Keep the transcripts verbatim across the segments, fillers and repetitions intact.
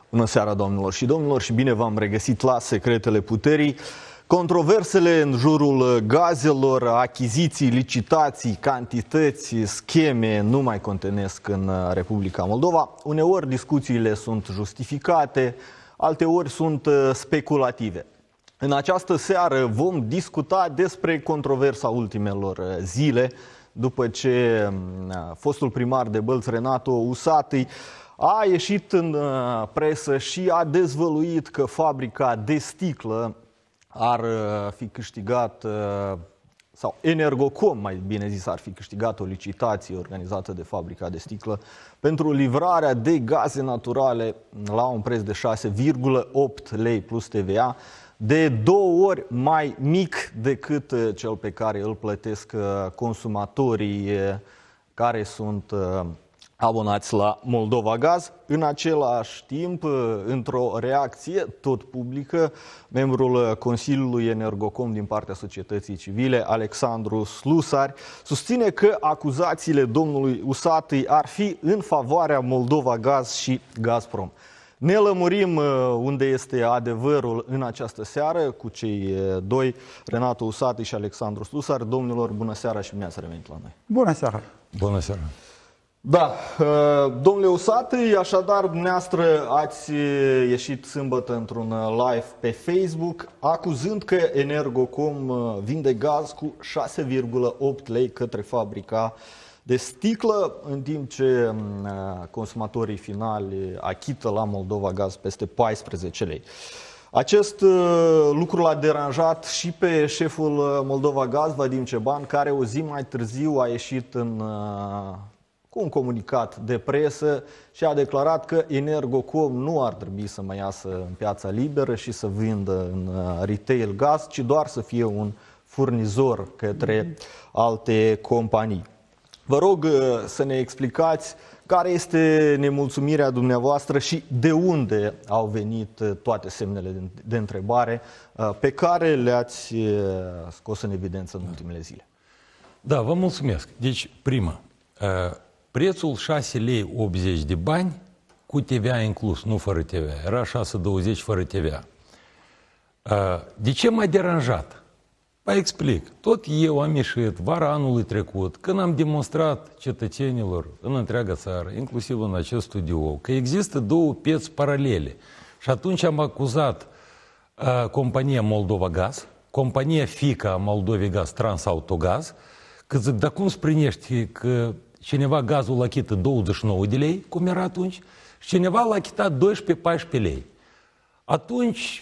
Bună seara, doamnelor și domnilor, și bine v-am regăsit la Secretele Puterii. Controversele în jurul gazelor, achiziții, licitații, cantități, scheme nu mai contenesc în Republica Moldova. Uneori discuțiile sunt justificate, alteori sunt speculative. În această seară vom discuta despre controversa ultimelor zile, după ce fostul primar de Bălți, Renato Usatîi, a ieșit în presă și a dezvăluit că fabrica de sticlă ar fi câștigat, sau Energocom, mai bine zis, ar fi câștigat o licitație organizată de fabrica de sticlă pentru livrarea de gaze naturale la un preț de șase virgulă opt lei plus T V A, de două ori mai mic decât cel pe care îl plătesc consumatorii care sunt abonați la Moldova Gaz. În același timp, într-o reacție tot publică, membrul Consiliului Energocom din partea societății civile, Alexandru Slusari, susține că acuzațiile domnului Usatîi ar fi în favoarea Moldova Gaz și Gazprom. Ne lămurim unde este adevărul în această seară cu cei doi, Renato Usatîi și Alexandru Slusari. Domnilor, bună seara și bine ați revenit la noi. Bună seara! Bună seara! Da, domnule Usatîi, așadar, dumneavoastră ați ieșit sâmbătă într-un live pe Facebook, acuzând că Energocom vinde gaz cu șase virgulă opt lei către fabrica de sticlă, în timp ce consumatorii finali achită la Moldova Gaz peste paisprezece lei. Acest lucru l-a deranjat și pe șeful Moldova Gaz, Vadim Ceban, care o zi mai târziu a ieșit în... cu un comunicat de presă și a declarat că Energocom nu ar trebui să mai iasă în piața liberă și să vândă în retail gaz, ci doar să fie un furnizor către alte companii. Vă rog să ne explicați care este nemulțumirea dumneavoastră și de unde au venit toate semnele de întrebare pe care le-ați scos în evidență în ultimele zile. Da, vă mulțumesc. Deci, prima, prețul șase lei optzeci de bani cu T V A inclus, nu fără T V A. Era șase douăzeci fără T V A. De ce m-a deranjat? Vă explic. Tot eu am ieșit vara anului trecut, când am demonstrat cetățenilor în întreaga țară, inclusiv în acest studio, că există două piețe paralele. Și atunci am acuzat uh, compania Moldova Gaz, compania fiică a Moldovei Gaz, Transautogaz, că zic, dar cum sprinești că cineva gazul l-a achită douăzeci și nouă de lei, cum era atunci, și cineva l-a achitat doisprezece paisprezece lei. Atunci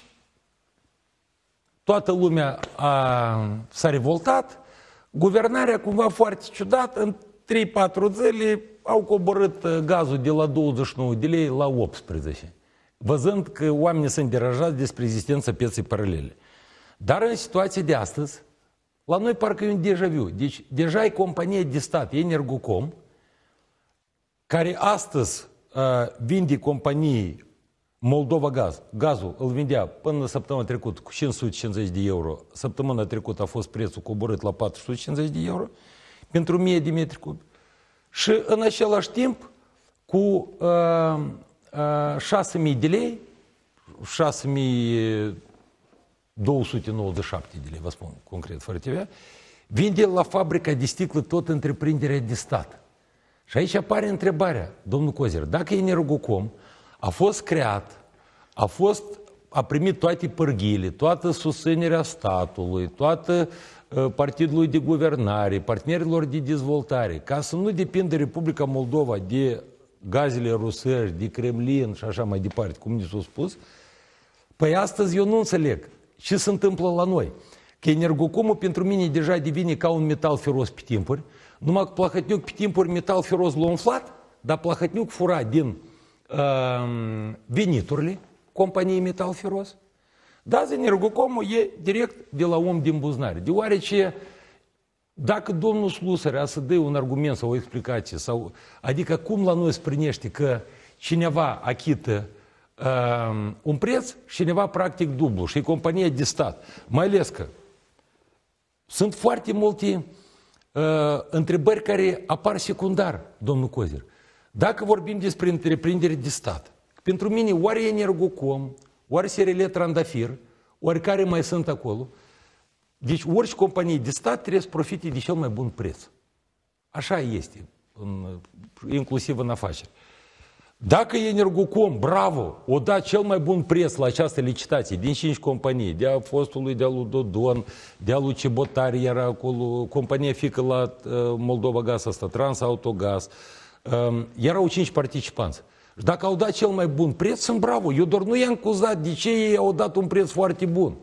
toată lumea a, s-a revoltat, guvernarea cumva foarte ciudat, în trei patru zile au coborât gazul de la douăzeci și nouă de lei la optsprezece, văzând că oamenii sunt deranjați despre existența pieței paralele. Dar în situația de astăzi, la noi parcă e un deja vu. Deci deja e compania de stat, Energocom, care astăzi uh, vinde companiei Moldova Gaz. Gazul îl vindea până săptămâna trecută cu cinci sute cincizeci de euro. Săptămâna trecută a fost prețul coborât la patru sute cincizeci de euro pentru o mie de metri cubi. Și în același timp, cu uh, uh, șase mii de lei, șase mii două sute nouăzeci și șapte de lei, vă spun concret, fără T V A, vinde la fabrica de sticlă tot întreprinderea de stat. Și aici apare întrebarea, domnul Cozer, dacă Energocom a fost creat, a fost, a primit toate pârghiile, toată susținerea statului, toată uh, partidului de guvernare, partenerilor de dezvoltare, ca să nu depindă Republica Moldova de gazele rusești, de Kremlin și așa mai departe, cum ni s-a spus, păi astăzi eu nu înțeleg ce se întâmplă la noi. Că Energocomul pentru mine deja devine ca un metal feros pe timpuri, numai că Plahotniuc pe timpuri metal feros l-a umflat, dar Plahotniuc fura din veniturile companiei Metal Feros. Da, Energocomul e direct de la om din buzunar. Deoarece dacă domnul Slusari a să dă un argument sau o explicație, sau, adică cum la noi sprinește că cineva achită uh, un preț și cineva practic dublu și e compania de stat. Mai ales că sunt foarte multe uh, întrebări care apar secundar, domnul Cozer. Dacă vorbim despre întreprinderi de stat, Pentru mine, ori Energocom, ori S R L Trandafir, ori care mai sunt acolo, deci orice companie de stat trebuie să profite de cel mai bun preț. Așa este, în, inclusiv în afaceri. Dacă Energocom, bravo, o dat cel mai bun preț la această licitație din cinci companii, de-a fostului, de-a lui Dodon, de-a lui Cebotari, era acolo, compania fică la uh, Moldova Gaz asta, Transautogaz, uh, erau cinci participanți. Și dacă au dat cel mai bun preț, sunt bravo. Eu doar nu i-am acuzat de ce ei au dat un preț foarte bun.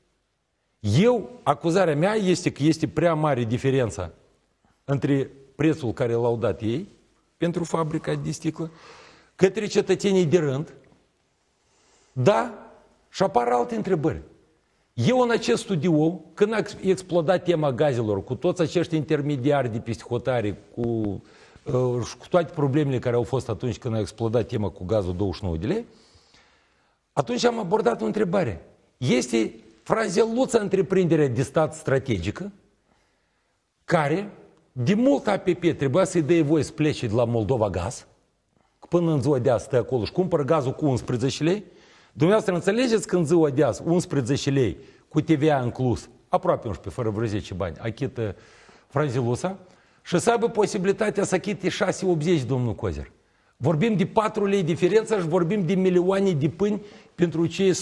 Eu, acuzarea mea este că este prea mare diferența între prețul care l-au dat ei pentru fabrica de sticlă către cetățenii de rând, da, și apar alte întrebări. Eu în acest studio, când a explodat tema gazelor, cu toți acești intermediari de peste hotare, cu, uh, cu toate problemele care au fost atunci când a explodat tema cu gazul douăzeci și nouă de lei, atunci am abordat o întrebare. Este frazeluța întreprinderea de stat strategică, care de mult A P P trebuia să-i dea voie să plece de la Moldova Gaz, până în ziua de azi stă acolo și cumpără gazul cu unsprezece lei. Dumneavoastră înțelegeți că în ziua de azi unsprezece lei cu T V A inclus, aproape unsprezece, fără vreo zece bani, achită fraziluța și să aibă posibilitatea să achite șase optzeci, domnul Cozer. Vorbim de patru lei diferență și vorbim de milioane de pâini pentru cei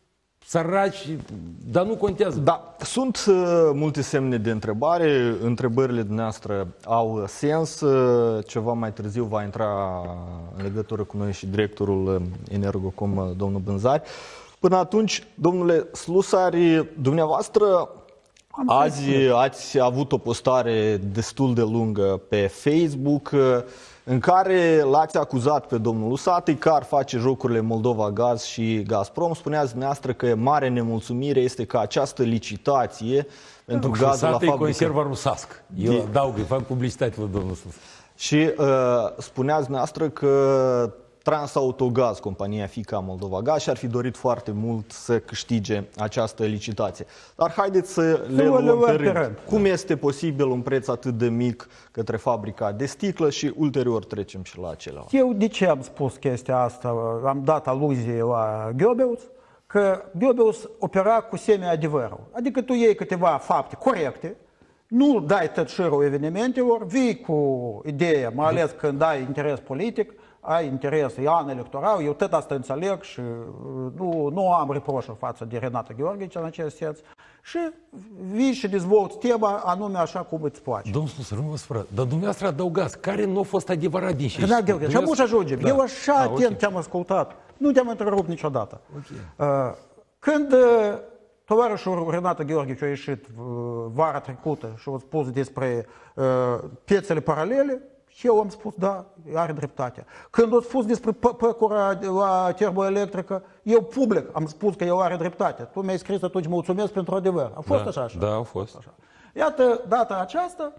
săraci, dar nu contează. Da, sunt uh, multe semne de întrebare, întrebările dumneavoastră au sens, uh, ceva mai târziu va intra în legătură cu noi și directorul Energocom, uh, domnul Bânzari. Până atunci, domnule Slusari, dumneavoastră azi ați avut o postare destul de lungă pe Facebook în care l-ați acuzat pe domnul Usatăi că ar face jocurile Moldova Gaz și Gazprom. Spuneați dumneavoastră că mare nemulțumire este că această licitație pentru gazul la fabrică... Usatăi conserva rusească. Eu de... adaug, îi fac publicitate la domnul Slusari. Și uh, spuneați dumneavoastră că Transautogaz, compania fiică a Moldova Gaz, și-ar fi dorit foarte mult să câștige această licitație. Dar haideți să le luăm pe rând. Cum este posibil un preț atât de mic către fabrica de sticlă și ulterior trecem și la celălalt? Eu de ce am spus chestia asta? Am dat aluzie la Goebbels, că Goebbels opera cu semi-adevărul. Adică tu iei câteva fapte corecte, nu dai tot șirul evenimentelor, vii cu ideea, mai ales când ai interes politic, ai interes, e an electoral, eu tot asta înțeleg și nu, nu am reproșuri față de Renata Gheorghici în acest sens. Și vii și dezvolți tema anume așa cum îți place. Domnul Slusari, nu vă spără, dar dumneavoastră adăugați, care nu a fost adevărat din ce Renata Gheorghici, și amuși ajungem. Da. Eu așa ah, atent okay. te-am ascultat, nu te-am întrerupt niciodată. Okay. Uh, când uh, tovarășul Renata Gheorghici a ieșit uh, vara trecută și a spus despre uh, piețele paralele, eu am spus, da, are dreptate. Când a spus despre păcura la termoelectrică, eu public am spus că eu are dreptate. Tu mi-ai scris atunci, mulțumesc pentru adevăr. A fost da, așa, așa? Da, a fost. Așa. Iată, data aceasta,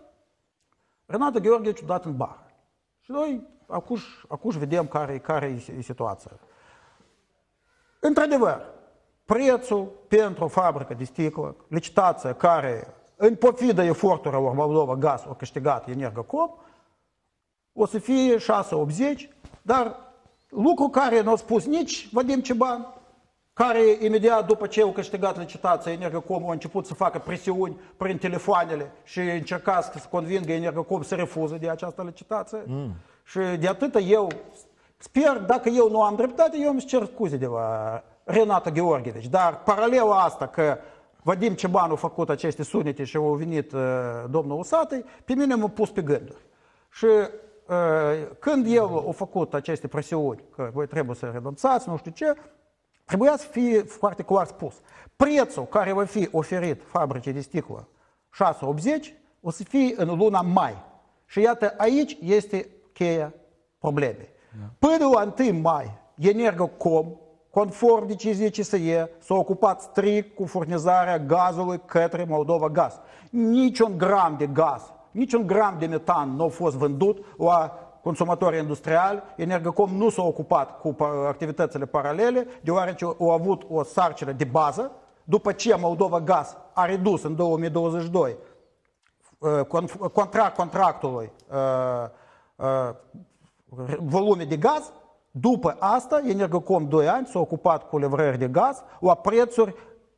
Renata Gheorghici a dat în bar. Și noi acuși, acuși vedem care, care e situația. Într-adevăr, prețul pentru o fabrică de sticlă, licitația care, în pofidă eforturilor Moldova Gaz, a câștigat Energocom, o să fie șase optzeci, dar lucru care nu a spus nici Vadim Ciban, care imediat după ce au câștigat licitația Energocom a început să facă presiuni prin telefoanele și încerca să convingă Energocom să refuze de această licitație. Mm. Și de atâta eu sper, dacă eu nu am dreptate, eu îmi cer scuze de la Renata Gheorghici. Dar paralel asta că Vadim Ciban a făcut aceste sunete și a venit uh, domnul Usatăi, pe mine m-a pus pe gânduri. Și când el a făcut aceste presiuni, că voi trebuie să renunțați, nu știu ce, trebuia să fie foarte clar spus. Prețul care va fi oferit fabricii de sticlă șase optzeci o să fie în luna mai. Și iată, aici este cheia problemei. Până la întâi mai, Energocom, conform deciziei C S E, s-a ocupat strict cu furnizarea gazului către Moldova Gaz. Niciun gram de gaz, niciun gram de metan nu a fost vândut la consumatorii industriali. Energocom nu s-a ocupat cu activitățile paralele, deoarece au avut o sarcină de bază. După ce Moldova Gaz a redus în două mii douăzeci și doi contract contractului volume de gaz, După asta, Energocom doi ani s-a ocupat cu livrări de gaz la prețuri,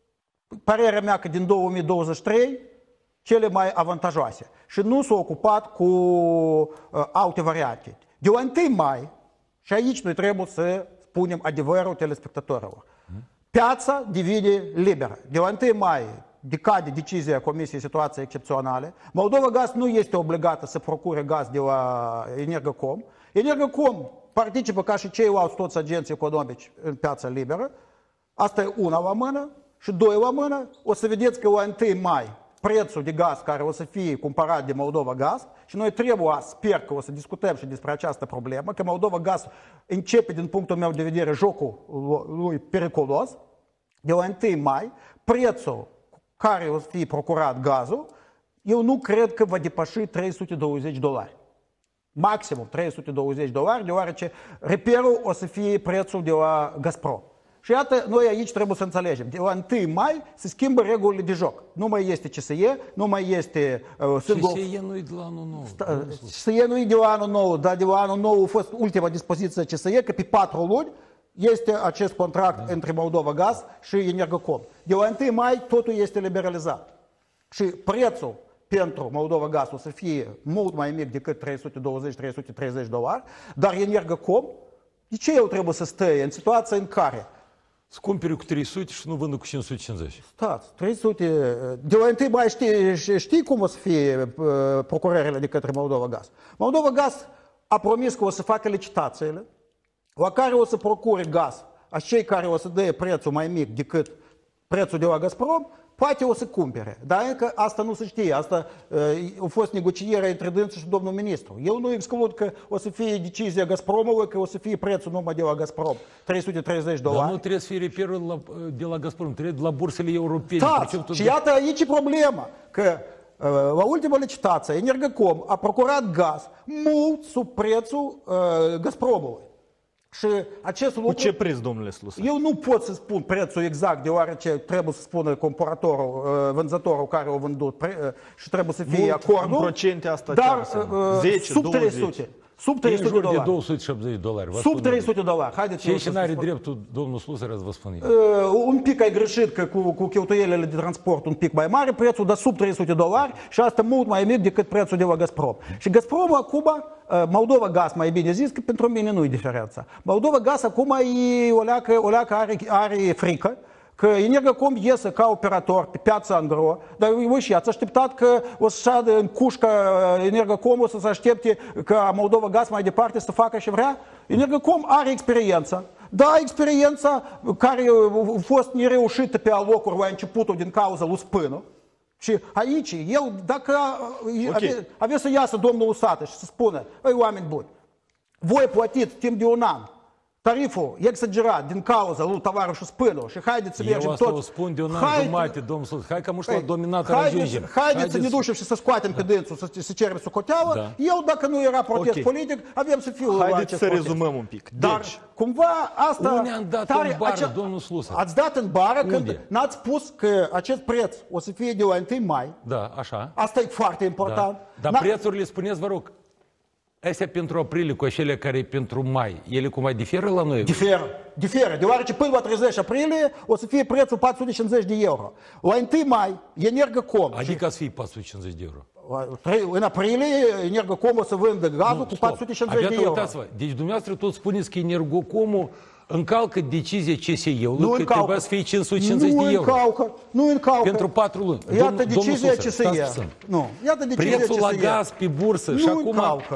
părerea mea că din două mii douăzeci și trei, cele mai avantajoase. Și nu s-a ocupat cu uh, alte variante. De la întâi mai, și aici noi trebuie să spunem adevărul telespectatorilor, piața devine liberă. De la întâi mai decade decizia Comisiei Situații Excepționale. Moldova Gaz nu este obligată să procure gaz de la Energocom. Energocom participă ca și ceilalți toți agenții economici în piața liberă. Asta e una la mână. Și doi la mână, o să vedeți că la întâi mai prețul de gaz care o să fie cumpărat de Moldova Gaz, și noi trebuie, sper că o să discutăm și despre această problemă, că Moldova Gaz începe, din punctul meu de vedere, jocul lui periculos. De la întâi mai, prețul care o să fie procurat gazul, eu nu cred că va depăși trei sute douăzeci de dolari. Maximum trei sute douăzeci de dolari, deoarece reperul o să fie prețul de la Gazprom. Și iată, noi aici trebuie să înțelegem. De la întâi mai se schimbă regulile de joc. Nu mai este C S E, nu mai este... Uh, single... C S E nu e de la anul nou. C S E nu e de la anul nou, dar de la anul nou a fost ultima dispoziție C S E, că pe patru luni este acest contract da. între Moldova Gaz și Energocom. De la întâi mai totul este liberalizat. Și prețul pentru Moldova Gaz o să fie mult mai mic decât trei sute douăzeci - trei sute treizeci de dolari, dar Energocom, de ce eu trebuie să stăie în situația în care să cumperi cu trei sute și nu vândă cu cinci sute cincizeci. Stați, trei sute... De la întâi mai știi, știi cum o să fie procurările de către Moldova Gaz? Moldova Gaz a promis că o să facă licitațiile la care o să procure gaz a cei care o să dea prețul mai mic decât prețul de la Gazprom, poate o să cumpere. Dar încă asta nu se știe. Asta uh, a fost negocierea între dânsul și domnul ministru. Eu nu exclud că o să fie decizia Gazpromului, că o să fie prețul numai de la Gazprom, trei sute treizeci de dolari. Dar nu trebuie să fie reperul la, de la Gazprom, trebuie de la bursele europene. Da, și iată aici e problema, că uh, la ultima licitație Energocom a procurat gaz mult sub prețul uh, Gazpromului. Și acest lucru, cu ce preț, domnule Slusa? Eu nu pot să spun prețul exact, deoarece trebuie să spună comparatorul, vânzătorul care a vândut și trebuie să fie mult, acordul. În procente asta dar ce zece, sub douăzeci. trei sute. Sub trei sute de dolari. de două sute șaptezeci de dolari. Sub trei sute de dolari. Haideți ce și n-are dreptul, domnul Slusa, să vă spun eu. Uh, un pic ai greșit că cu, cu cheltuielile de transport un pic mai mare prețul, dar sub trei sute de dolari și asta mult mai mic decât prețul de la Gazprom. Și Gazprom acum, uh, Moldova Gaz mai bine zis, că pentru mine nu e diferența. Moldova Gaz acum e, o leacă, o leacă are, are frică că Energocom iese ca operator pe piața Angro, dar voi și ați așteptat că o să șadă în cușca Energocom, o să se aștepte ca Moldova Gaz mai departe să facă și vrea? Energocom are experiența. Da, experiența care a fost nereușită pe alocuri la începutul din cauza lui Spânu. Și aici, el, dacă okay. ave, avea să iasă domnul Usată și să spună, ei, oameni buni, voi plătiți timp de un an tariful exagerat din cauza lui tovarășul Spânu și haideți să mergem toți... Eu asta o spun de un an jumate, domnul Slusa. Hai că am la dominată ajungem. Haideți să ne ducem și să scoatem pe dânsul, să, să cerem socoteală. Da. Eu, dacă nu era protest okay. politic, avem să fiu... Haideți să protest. rezumăm un pic. Dar, deci, cumva, asta... Unde am dat tare, în bară, acea... domnul Slusa? Ați dat în bară când n-ați spus că acest preț o să fie de la întâi mai. Da, așa. Asta e foarte important. Da. Dar prețurile, spuneți, vă rog, astea pentru aprilie cu acele care e pentru mai, ele cumva diferă la noi? Diferă, diferă, deoarece până la treizeci aprilie o să fie prețul patru sute cincizeci de euro. La întâi mai, Energocom... Adică să fie patru sute cincizeci de euro. În aprilie, Energocom o să vândă gazul nu, cu patru sute cincizeci de euro. Deci dumneavoastră tot spuneți că Energocomul încalcă decizia C S E-ului că trebuia să fie cinci sute cincizeci de euro. Nu încalcă, nu încalcă. Pentru patru luni. Iată decizia C S E. Nu, iată decizia C S E. Prețul la gaz pe bursă și acum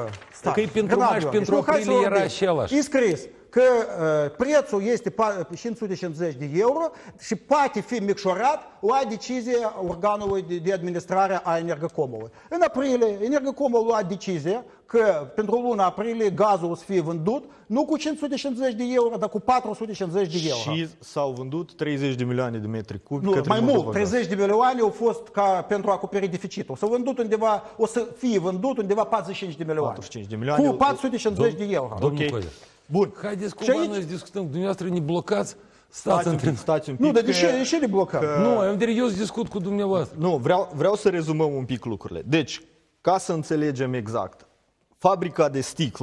că e pentru mai și pentru aprilie era același. E scris că uh, prețul este cinci sute cincizeci de euro și poate fi micșorat la decizia organului de, de administrare a Energocomului. În aprilie, Energocomul a luat decizia că pentru luna aprilie gazul o să fie vândut nu cu cinci sute cincizeci de euro, dar cu patru sute cincizeci de euro. Și s-au vândut treizeci de milioane de metri cubi. Nu, mai mult, treizeci de milioane au fost ca pentru a acoperi deficitul. S-a vândut undeva, o să fie vândut undeva patruzeci și cinci de milioane. patruzeci și cinci de milioane. Cu patru sute cincizeci de euro. Okay. Bun. Haideți cumva aici... noi să discutăm. Dumneavoastră ne blocați. Stați un pic, stați un pic. Nu, dar de ce, de ce ne blocăm? Că... Nu, am de eu să discut cu dumneavoastră. Nu, vreau, vreau să rezumăm un pic lucrurile. Deci, ca să înțelegem exact, fabrica de sticlă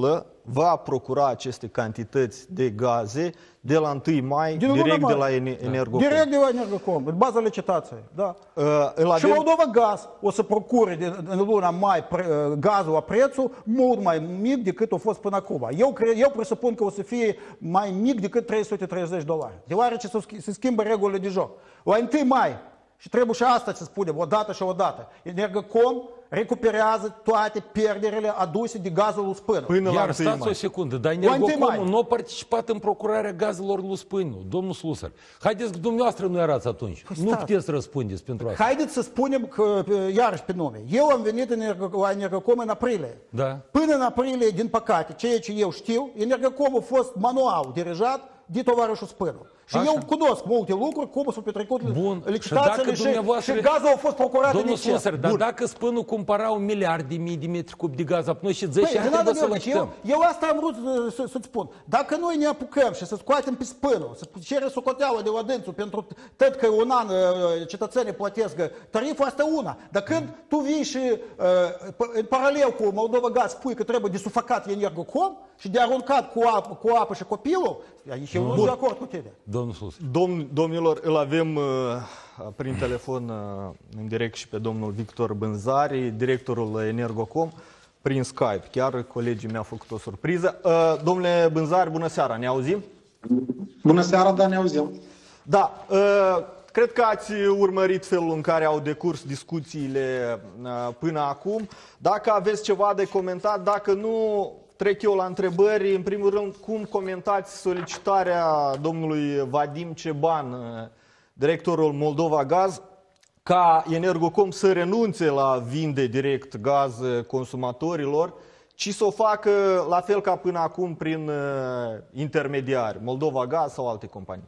va procura aceste cantități de gaze de la întâi mai, Din direct luna de la mai. Energocom. Direct de la Energocom, în baza licitației. Da. Uh, îl Și avem... Moldova Gaz o să procure de, în luna mai pre, gazul la prețul mult mai mic decât a fost până acum. Eu, cre, eu presupun că o să fie mai mic decât trei sute treizeci dolari. Deoarece se, se schimbă regulile de joc. La întâi mai, și trebuie și asta să spunem, o dată și o dată, Energocom recuperează toate pierderile aduse de gazul lui Spânu. Până la Iar întâi stați mai. o secundă, dar întâi mai. Energocomul nu a participat în procurarea gazelor lui Spânu, domnul Slusar. Haideți că dumneavoastră nu erați atunci. Păi nu stați. puteți răspundeți pentru asta. Haideți să spunem că, iarăși pe nume, eu am venit în Energo, la Energocom în aprilie. Da. Până în aprilie, din păcate, ceea ce eu știu, Energocom a fost manual dirijat de tovarășul Spânu. Și Așa. eu cunosc multe lucruri, cum s-au petrecut Bun. licitațiile și, dumneavoastră- și gazul a fost procurat Domnul în exces. Slusar, dar Bun. dacă Spânu cumpăra un miliard de mii de metri cub de gaz, noi și Păi, zece ani Renato trebuie să Gheorghe, lăcităm. eu, eu asta am vrut să, să, să-ți spun. Dacă noi ne apucăm și să scoatem pe Spânu, să cere socoteală de la dânsul pentru tot că un an uh, cetățenii plătesc tariful, asta e una. Dar când tu vii și uh, în paralel cu Moldova Gaz spui că trebuie de sufocat Energocom și de aruncat cu apă, cu apă și copilul, aici eu nu sunt de acord cu tine. Domnul Slusar. Domn, domnilor, îl avem uh, prin telefon uh, în direct și pe domnul Victor Bânzari, directorul Energocom, prin Skype. Chiar colegii mi-au făcut o surpriză. Uh, domnule Bânzari, bună seara, ne auzim? Bună seara, da, ne auzim. Da, uh, cred că ați urmărit felul în care au decurs discuțiile uh, până acum. Dacă aveți ceva de comentat, dacă nu, trec eu la întrebări. În primul rând, cum comentați solicitarea domnului Vadim Ceban, directorul Moldova Gaz, ca Energocom să renunțe la vinde direct gaz consumatorilor, ci să o facă la fel ca până acum prin intermediari, Moldova Gaz sau alte companii?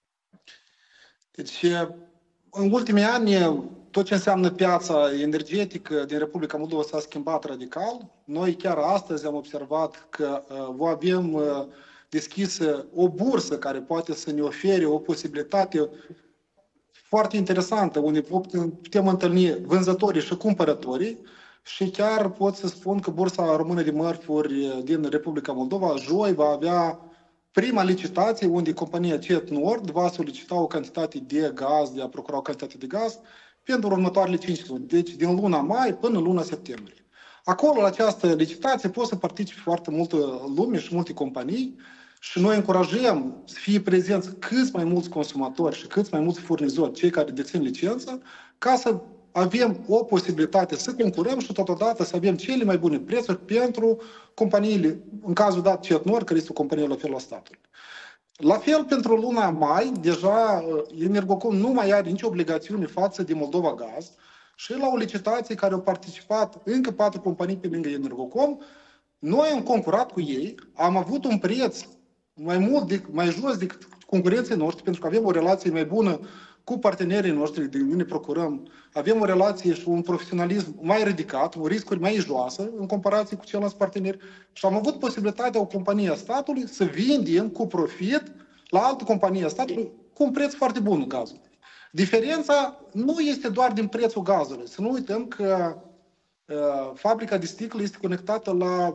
Deci, în ultimii ani, tot ce înseamnă piața energetică din Republica Moldova s-a schimbat radical. Noi chiar astăzi am observat că uh, avem uh, deschisă o bursă care poate să ne ofere o posibilitate foarte interesantă, unde putem întâlni vânzătorii și cumpărătorii. Și chiar pot să spun că Bursa Română de Mărfuri din Republica Moldova, joi, va avea prima licitație unde compania CET Nord va solicita o cantitate de gaz, de a procura o cantitate de gaz pentru următoarele cinci luni, deci din luna mai până luna septembrie. Acolo, la această licitație, pot să participe foarte multă lume și multe companii și noi încurajăm să fie prezenți câți mai mulți consumatori și câți mai mulți furnizori, cei care dețin licență, ca să avem o posibilitate să concurăm și totodată să avem cele mai bune prețuri pentru companiile, în cazul dat CET Nord, care este o companie la fel a statului. La fel, pentru luna mai, deja Energocom nu mai are nicio obligațiune față de Moldova Gaz și la o licitație care au participat încă patru companii pe lângă Energocom, noi am concurat cu ei, am avut un preț mai mult, de, mai jos decât concurenții noștri, pentru că avem o relație mai bună cu partenerii noștri, de unde ne procurăm, avem o relație și un profesionalism mai ridicat, o riscuri mai joasă în comparație cu ceilalți parteneri și am avut posibilitatea o companie a statului să vindem cu profit la altă companie a statului cu un preț foarte bun gazul. Diferența nu este doar din prețul gazului. Să nu uităm că uh, fabrica de sticlă este conectată la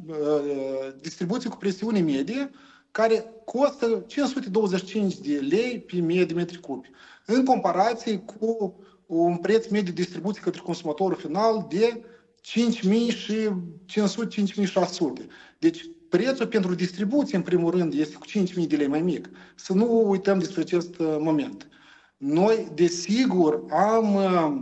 uh, distribuție cu presiune medie, care costă cinci sute douăzeci și cinci de lei pe mie de metri cubi, în comparație cu un preț mediu de distribuție către consumatorul final de cinci mii cinci sute - cinci mii șase sute. Deci prețul pentru distribuție, în primul rând, este cu cinci mii de lei mai mic. Să nu uităm despre acest moment. Noi, desigur, am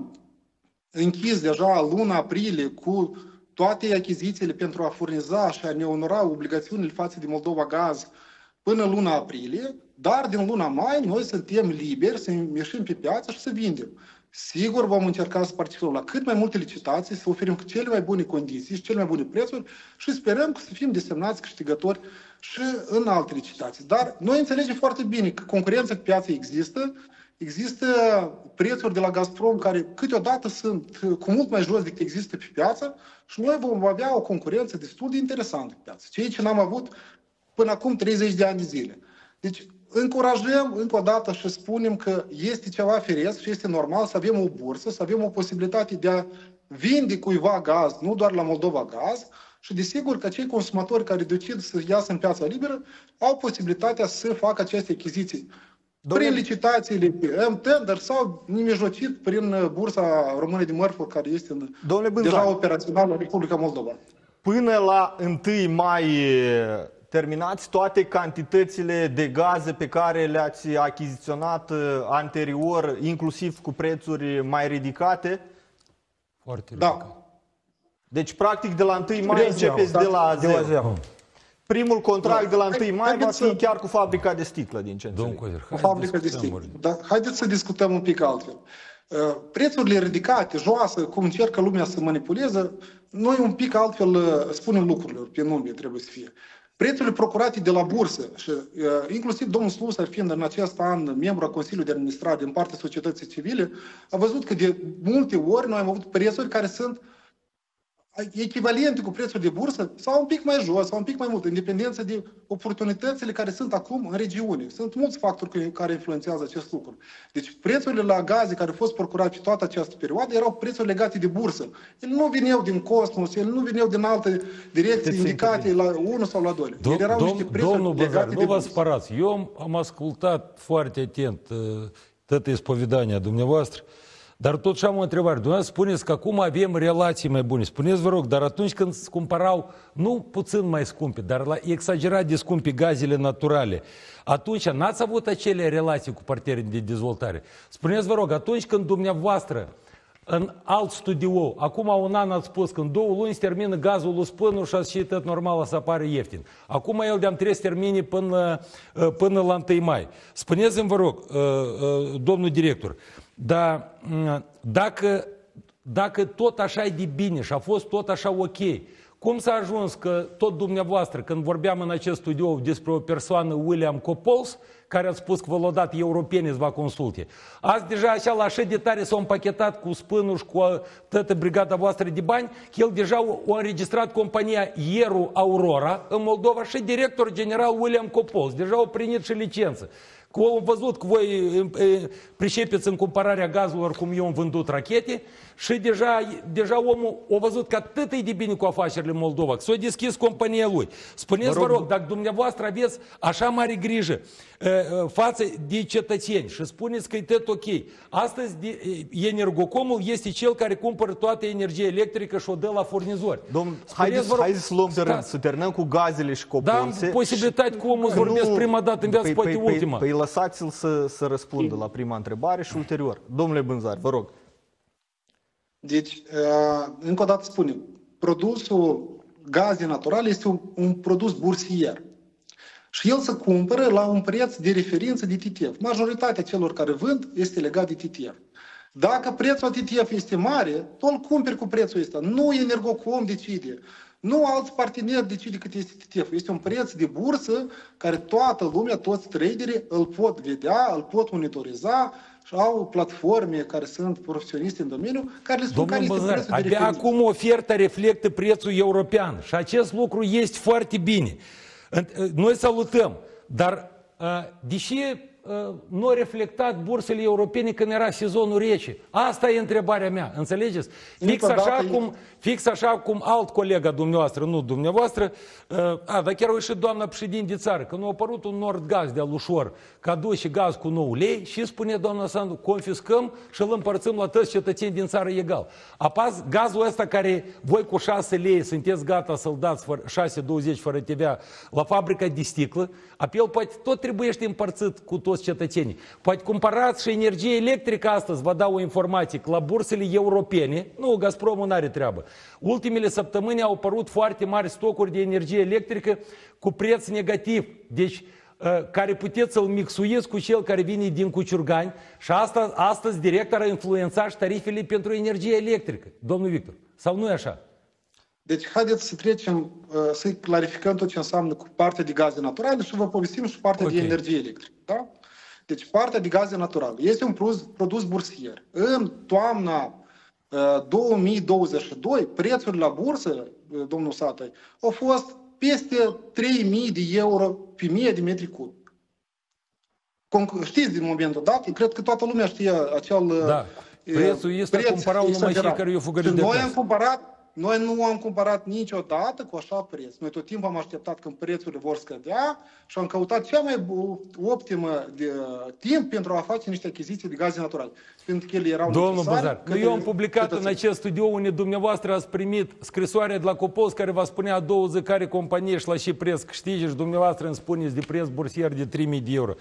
închis deja luna aprilie cu toate achizițiile pentru a furniza și a ne onora obligațiunile față de Moldova Gaz până luna aprilie, dar din luna mai noi suntem liberi să ieșim pe piață și să vindem. Sigur vom încerca să participăm la cât mai multe licitații, să oferim cele mai bune condiții și cele mai bune prețuri și sperăm că să fim desemnați câștigători și în alte licitații. Dar noi înțelegem foarte bine că concurența pe piață există, există prețuri de la Gazprom care câteodată sunt cu mult mai jos decât există pe piață și noi vom avea o concurență destul de interesantă pe piață, ceea ce n-am avut până acum treizeci de ani de zile. Deci încurajăm încă o dată și spunem că este ceva firesc și este normal să avem o bursă, să avem o posibilitate de a vinde cuiva gaz, nu doar la Moldova Gaz, și desigur că cei consumatori care decid să iasă în piața liberă au posibilitatea să facă aceste achiziții. Domnule... Prin licitațiile pe M-Tender sau nimijlocit prin Bursa Română de Mărfuri, care este deja operațională în Republica Moldova. Până la întâi mai terminați toate cantitățile de gaze pe care le-ați achiziționat anterior, inclusiv cu prețuri mai ridicate? Foarte ridicat. Da. Deci, practic, de la întâi mai începeți de la zero. De la zero. Primul contract de la întâi mai va fi chiar cu fabrica de sticlă, din ce înțeleg. Cu fabrica de sticlă. Dar haideți să discutăm un pic altfel. Prețurile ridicate, joase, cum încercă lumea să manipuleze, noi un pic altfel spunem lucrurilor, pe nume trebuie să fie. Prețurile procurate de la bursă, și inclusiv domnul Slusar, fiind în acest an membru al Consiliului de Administrare din partea societății civile, a văzut că de multe ori noi am avut prețuri care sunt echivalente cu prețul de bursă sau un pic mai jos sau un pic mai mult, în dependență de oportunitățile care sunt acum în regiune. Sunt mulți factori care influențează acest lucru. Deci prețurile la gaze care au fost procurate pe toată această perioadă erau prețuri legate de bursă. Ele nu vineau din cosmos, ele nu vineau din alte direcții indicate la unu sau la doi. Ele erau dom, niște prețuri domnul legate Băzar, de nu vă bursă. spărați. Eu am ascultat foarte atent toată ispovedania dumneavoastră. Dar totuși am o întrebare. Dumneavoastră spuneți că acum avem relații mai bune. Spuneți, vă rog, dar atunci când se cumpărau, nu puțin mai scumpe, dar la exagerat de scumpe gazele naturale, atunci n-ați avut acele relații cu partenerii de dezvoltare. Spuneți, vă rog, atunci când dumneavoastră în alt studio, acum un an ați spus că în două luni se termină gazul lui Spânul și și tot normal să apară ieftin. Acum el de-am trebuie să termine până, până la întâi mai. Spuneți-mi, vă rog, domnul director, dar dacă, dacă tot așa e de bine și a fost tot așa ok, cum s-a ajuns că tot dumneavoastră, când vorbeam în acest studio despre o persoană, William Copols, care a spus că vă l-a dat europeni să vă consulte, azi deja așa la așa de tare s-a împachetat cu Spânul și cu toată brigada voastră de bani, că el deja a înregistrat compania Ieru Aurora în Moldova și director general William Copols, deja a primit și licență. Că au văzut că voi pricepeți în cumpărarea gazelor cum eu am vândut rachete și deja, deja omul a văzut că atât e de bine cu afacerile Moldova, că s-a deschis compania lui. Spuneți, vă rog, dacă dumneavoastră aveți așa mare grijă față de cetățeni și spuneți că e tot ok, astăzi Energocomul este cel care cumpără toată energia electrică și o dă la furnizori. Domnul, haideți, haideți să luăm de rând, să terminăm cu gazele și copolse. Da, am posibilitate cu omul să vorbesc prima dată în viață, păi, poate păi, ultima. Păi, păi lăsați-l să, să răspundă la prima întrebare și ulterior. Domnule Bânzar, vă rog. Deci, încă o dată spunem, produsul gaze naturale este un, un produs bursier. Și el se cumpără la un preț de referință de T T F. Majoritatea celor care vând este legat de T T F. Dacă prețul T T F este mare, tu îl cumperi cu prețul ăsta. Nu Energocom decide. Nu alți parteneri decide cât este T T F. Este un preț de bursă care toată lumea, toți traderii îl pot vedea, îl pot monitoriza și au platforme care sunt profesioniști în domeniu, care le spun care este prețul de referință. Abia acum oferta reflectă prețul european și acest lucru este foarte bine. Noi salutăm, dar deși nu au reflectat bursele europene când era sezonul rece? Asta e întrebarea mea, înțelegeți? Fix așa, cum, fix așa cum alt colega dumneavoastră, nu dumneavoastră, a, dar chiar o ieșit doamna președinte de țară, că nu a apărut un Nordgaz de-al ușor, că aduce gaz cu nouă lei și spune doamna Sandu, confiscăm și îl împărțim la toți cetățeni din țară egal. Apas gazul ăsta care voi cu șase lei sunteți gata să-l dați șase douăzeci fără T V A la fabrica de sticlă, apel poate tot trebuiește împărțit cu toți cetățenii. Poate cumpărați și energie electrică astăzi, vă dau o informație, că la bursele europene, nu, Gazpromul n-are treabă, ultimele săptămâni au apărut foarte mari stocuri de energie electrică cu preț negativ, deci care puteți să-l mixuiți cu cel care vine din Cuciurgani și asta, astăzi direct ar influența și tarifele pentru energie electrică. Domnul Victor, sau nu e așa? Deci, haideți să trecem, să clarificăm tot ce înseamnă cu partea de gaze naturale și vă povestim și partea okay. de energie electrică. Da? Deci, partea de gaze naturale este un produs, produs bursier. În toamna două mii douăzeci și doi, prețul la bursă, domnul Satai, au fost peste trei mii de euro pe mie de metri cub. Știți din momentul dat? Cred că toată lumea știe acel... Da, prețul este preț cumpărau numai cei care i-au fugărit de noi am cumpărat noi nu am cumpărat niciodată cu așa preț. Noi tot timpul am așteptat când prețurile vor scădea și am căutat cea mai optimă de timp pentru a face niște achiziții de gaze naturale. Pentru că ele erau Domnul necesare. Băzar, eu am publicat în acest studio unde dumneavoastră ați primit scrisoarea de la Copos care vă spunea a doua zi care companie și la ce preț câștige și dumneavoastră îmi spuneți de preț bursier de trei mii de euro.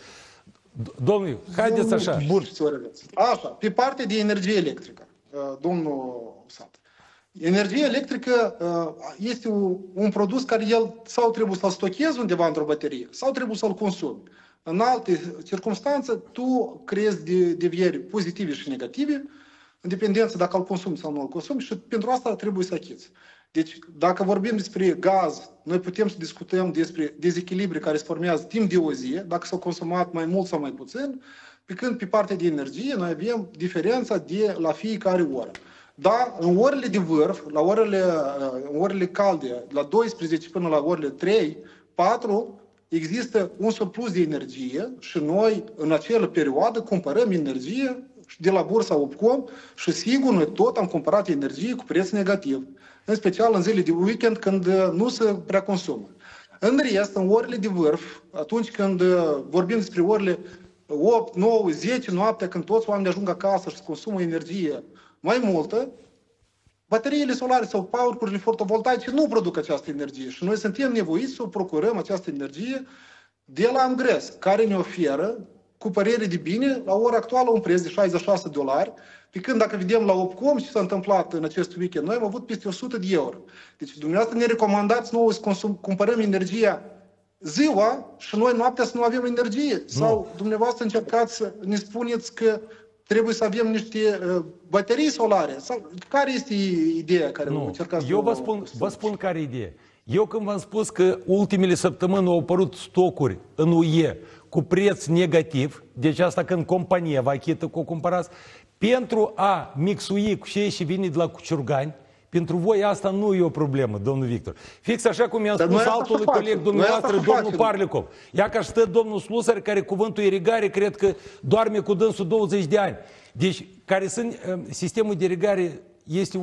Domnul, haideți așa. Bun. Așa, pe partea de energie electrică, domnul Sat. Energia electrică este un produs care el sau trebuie să-l stochezi undeva într-o baterie, sau trebuie să-l consumi. În alte circunstanțe, tu creezi devieri pozitive și negative, în dependență dacă îl consumi sau nu îl consumi, și pentru asta trebuie să achizi. Deci, dacă vorbim despre gaz, noi putem să discutăm despre dezechilibre care se formează timp de o zi, dacă s-au consumat mai mult sau mai puțin, pe când pe partea de energie noi avem diferența de la fiecare oră. Da, în orele de vârf, la orele, în orele calde, la douăsprezece până la orele trei, patru, există un surplus de energie și noi în acea perioadă cumpărăm energie de la bursa Opcom și sigur noi tot am cumpărat energie cu preț negativ, în special în zile de weekend când nu se prea consumă. În rest, în orele de vârf, atunci când vorbim despre orele opt, nouă, zece noaptea, când toți oamenii ajung acasă și consumă energie mai multă, bateriile solare sau power-urile fotovoltaice nu produc această energie și noi suntem nevoiți să procurăm această energie de la Amgres, care ne oferă, cu părere de bine, la ora actuală un preț de șaizeci și șase dolari, pe când dacă vedem la Opcom ce s-a întâmplat în acest weekend, noi am avut peste o sută de euro. Deci dumneavoastră ne recomandați nouă să consum, cumpărăm energia ziua și noi noaptea să nu avem energie. Nu. Sau dumneavoastră încercați să ne spuneți că trebuie să avem niște uh, baterii solare. Sau, care este ideea care nu. încercați? Eu vă spun, vă spun care e ideea. Eu când v-am spus că ultimele săptămâni au apărut stocuri în U E cu preț negativ, deci asta când compania vă achită că o cumpărați, pentru a mixui cu cei și vine de la Cuciurgani, pentru voi asta nu e o problemă, domnul Victor. Fix așa cum i-am spus altului coleg dumneavoastră, domnul Parlicov. Ia că stă domnul Slusar, care cuvântul irigare, cred că doarme cu dânsul douăzeci de ani. Deci, care sunt, sistemul de irigare este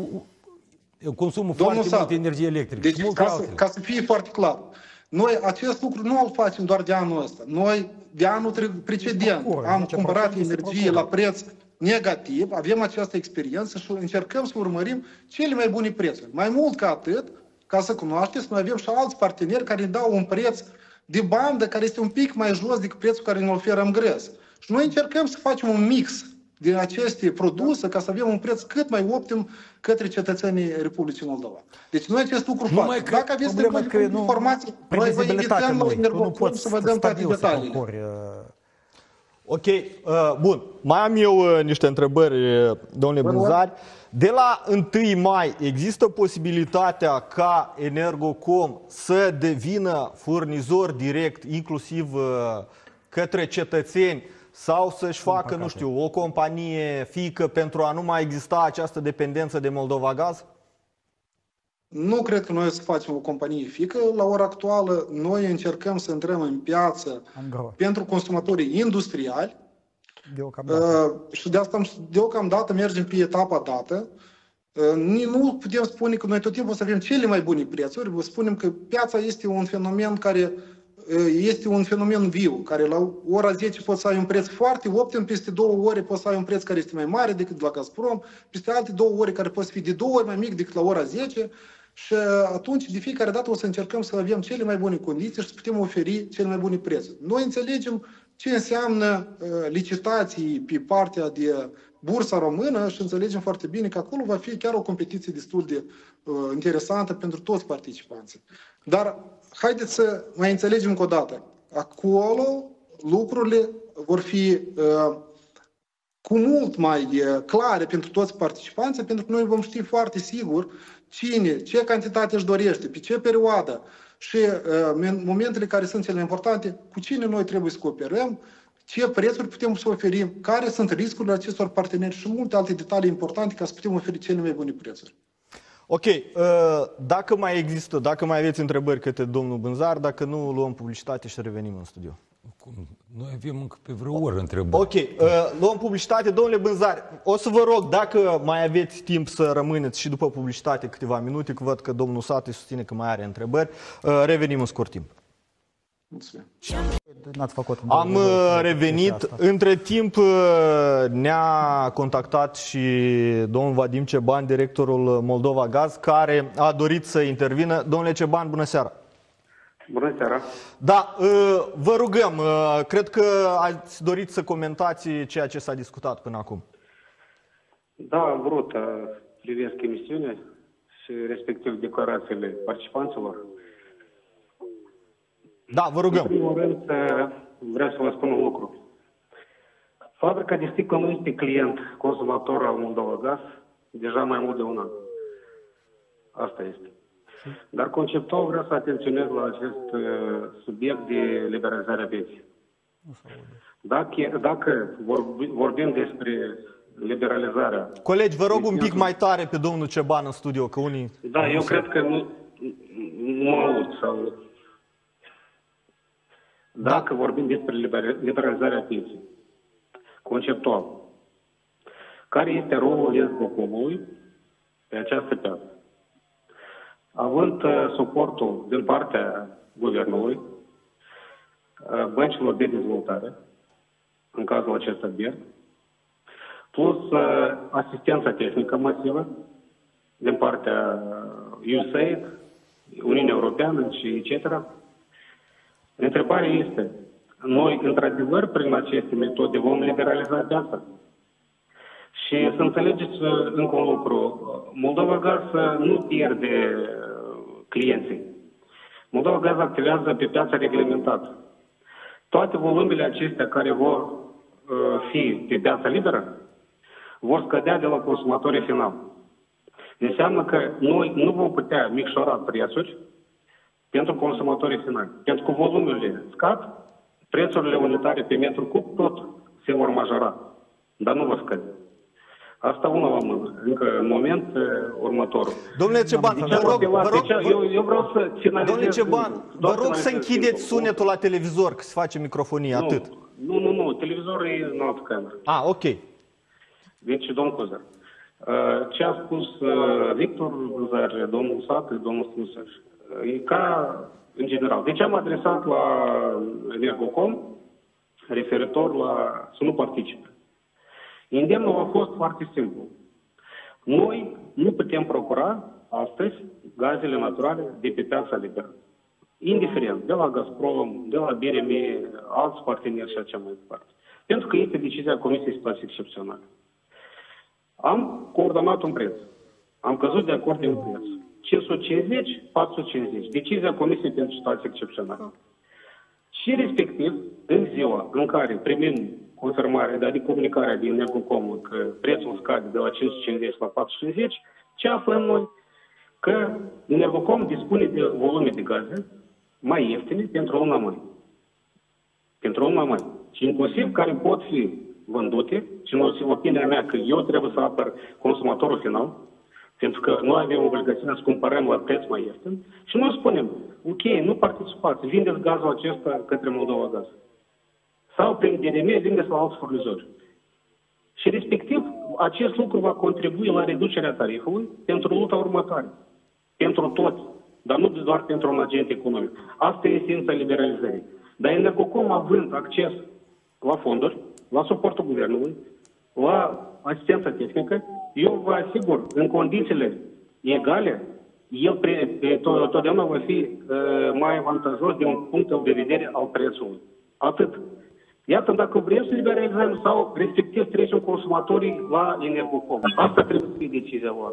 consumul domnul foarte multă energie electrică. Deci, ca să, ca să fie foarte clar, noi acest lucru nu îl facem doar de anul ăsta. Noi, de anul precedent, am cumpărat energie la preț negativ, avem această experiență și încercăm să urmărim cele mai bune prețuri. Mai mult ca atât, ca să cunoașteți, noi avem și alți parteneri care ne dau un preț de bandă care este un pic mai jos decât prețul care ne oferă Amgres. Și noi încercăm să facem un mix din aceste produse ca să avem un preț cât mai optim către cetățenii Republicii Moldova. Deci noi acest lucru facem. Dacă aveți de informații, noi vă invităm la Energocom să vă dăm toate detaliile. Ok, uh, bun. Mai am eu uh, niște întrebări, domnule Bânzari. De la întâi mai există posibilitatea ca Energocom să devină furnizor direct, inclusiv uh, către cetățeni, sau să-și facă, nu știu, o companie fiică pentru a nu mai exista această dependență de Moldova Gaz? Nu cred că noi o să facem o companie fiică. La ora actuală, noi încercăm să intrăm în piață pentru consumatorii industriali. Uh, și de asta deocamdată mergem pe etapa dată. Uh, nu putem spune că noi tot timpul o să avem cele mai bune prețuri. Vă spunem că piața este un fenomen care uh, este un fenomen viu, care la ora zece poți să ai un preț foarte optim, peste două ore poți să ai un preț care este mai mare decât la Gazprom, peste alte două ore care poți fi de două ori mai mic decât la ora zece. Și atunci, de fiecare dată, o să încercăm să avem cele mai bune condiții și să putem oferi cele mai bune prețuri. Noi înțelegem ce înseamnă uh, licitații pe partea de bursa română și înțelegem foarte bine că acolo va fi chiar o competiție destul de uh, interesantă pentru toți participanții. Dar haideți să mai înțelegem încă o dată. Acolo lucrurile vor fi uh, cu mult mai uh, clare pentru toți participanții, pentru că noi vom ști foarte sigur cine, ce cantitate își dorește, pe ce perioadă și uh, în momentele care sunt cele importante, cu cine noi trebuie să cooperăm, ce prețuri putem să oferim, care sunt riscurile acestor parteneri și multe alte detalii importante ca să putem oferi cele mai bune prețuri. Ok, uh, dacă mai există, dacă mai aveți întrebări către domnul Bânzar, dacă nu luăm publicitate și revenim în studio. Cum? Noi avem încă pe vreo oră întrebări. Ok, uh, luăm publicitate. Domnule Bânzari, o să vă rog, dacă mai aveți timp să rămâneți și după publicitate câteva minute, că văd că domnul Sate susține că mai are întrebări, uh, revenim în scurt timp. N-ați făcut. Am uh, revenit. Între timp uh, ne-a contactat și domnul Vadim Ceban, directorul Moldova Gaz, care a dorit să intervină. Domnule Ceban, bună seara! Bună seara! Da, vă rugăm, cred că ați dorit să comentați ceea ce s-a discutat până acum. Da, am vrut să privesc emisiunea și respectiv declarațiile participanților. Da, vă rugăm. În primul rând, vreau să vă spun un lucru. Fabrica de sticlă nu este client consumator al Moldova Gaz deja mai mult de un an. Asta este. Dar conceptual vreau să atenționez la acest uh, subiect de liberalizarea pieței. Dacă, dacă vorbim despre liberalizarea... Colegi, vă rog un pic mai tare pe domnul Ceban în studio, că unii... Da, eu cred că nu, nu aud sau... Dacă da. vorbim despre liberalizarea pieței, conceptual, care este rolul Energocomului pe această piață? Având uh, suportul din partea guvernului, uh, băncilor de dezvoltare, în cazul acesta B E R, plus uh, asistența tehnică masivă din partea U S A I D, Uniunea Europeană și et cetera. Întrebarea este, noi, într-adevăr, prin aceste metode vom liberaliza piața? Și să înțelegeți încă un lucru, Moldova Gaz nu pierde clienții. Moldova Gaz activează pe piața reglementată. Toate volumele acestea care vor fi pe piața liberă vor scădea de la consumatorii final. Înseamnă că noi nu vom putea micșora prețuri pentru consumatorii finali. Pentru că volumele scad, prețurile unitare pe metru cub tot se vor majora, dar nu vor scădea. Asta una la mână. Încă în moment următorul. Domnule Ceban, vă rog, vă rog, eu, eu vreau să finalizez. Domnule Ceban, vă rog să închideți sunetul la televizor, că se face microfonie, nu, atât. Nu, nu, nu, televizorul e în altă cameră. Ah, ok. Deci, domnul Cozar, ce a spus Victor Bânzari, domnul Sate, domnul Strusăș, e ca în general. Deci am adresat la Energocom referitor la să nu participe. Îndemnul a fost foarte simplu. Noi nu putem procura astăzi gazele naturale de pe piața liberă. Indiferent, de la Gazprom, de la B R M, alți parteneri și așa mai departe. Pentru că este decizia Comisiei Situații Excepționale. Am coordonat un preț. Am căzut de acord de un preț. cinci sute cincizeci, patru sute cincizeci. Decizia Comisiei pentru Situații Excepționale. Și respectiv, în ziua în care primim confirmarea, adică comunicarea din Energocom că prețul scade de la cinci sute cincizeci la patru sute cincizeci, ce aflăm noi? Că Energocom dispune de volume de gaze mai ieftine pentru luna mai. Pentru luna mai. Și inclusiv care pot fi vândute, și în opinia mea că eu trebuie să apăr consumatorul final, pentru că noi avem obligația să cumpărăm la preț mai ieftin, și noi spunem, ok, nu participați, vindeți gazul acesta către Moldova Gaz. Sau prin D R M vindeți la alți furnizori. Și respectiv, acest lucru va contribui la reducerea tarifului pentru luta următoare. Pentru toți, dar nu doar pentru un agent economic. Asta e esența liberalizării. Dar Energocom, având acces la fonduri, la suportul guvernului, la asistența tehnică, eu vă asigur, în condițiile egale, el totdeauna va fi uh, mai avantajos de un punct de vedere al prețului. Atât. Iată, dacă vrem să liberalizăm sau respectiv trecem consumatorii la Energocom. Asta trebuie să fie decizia luată.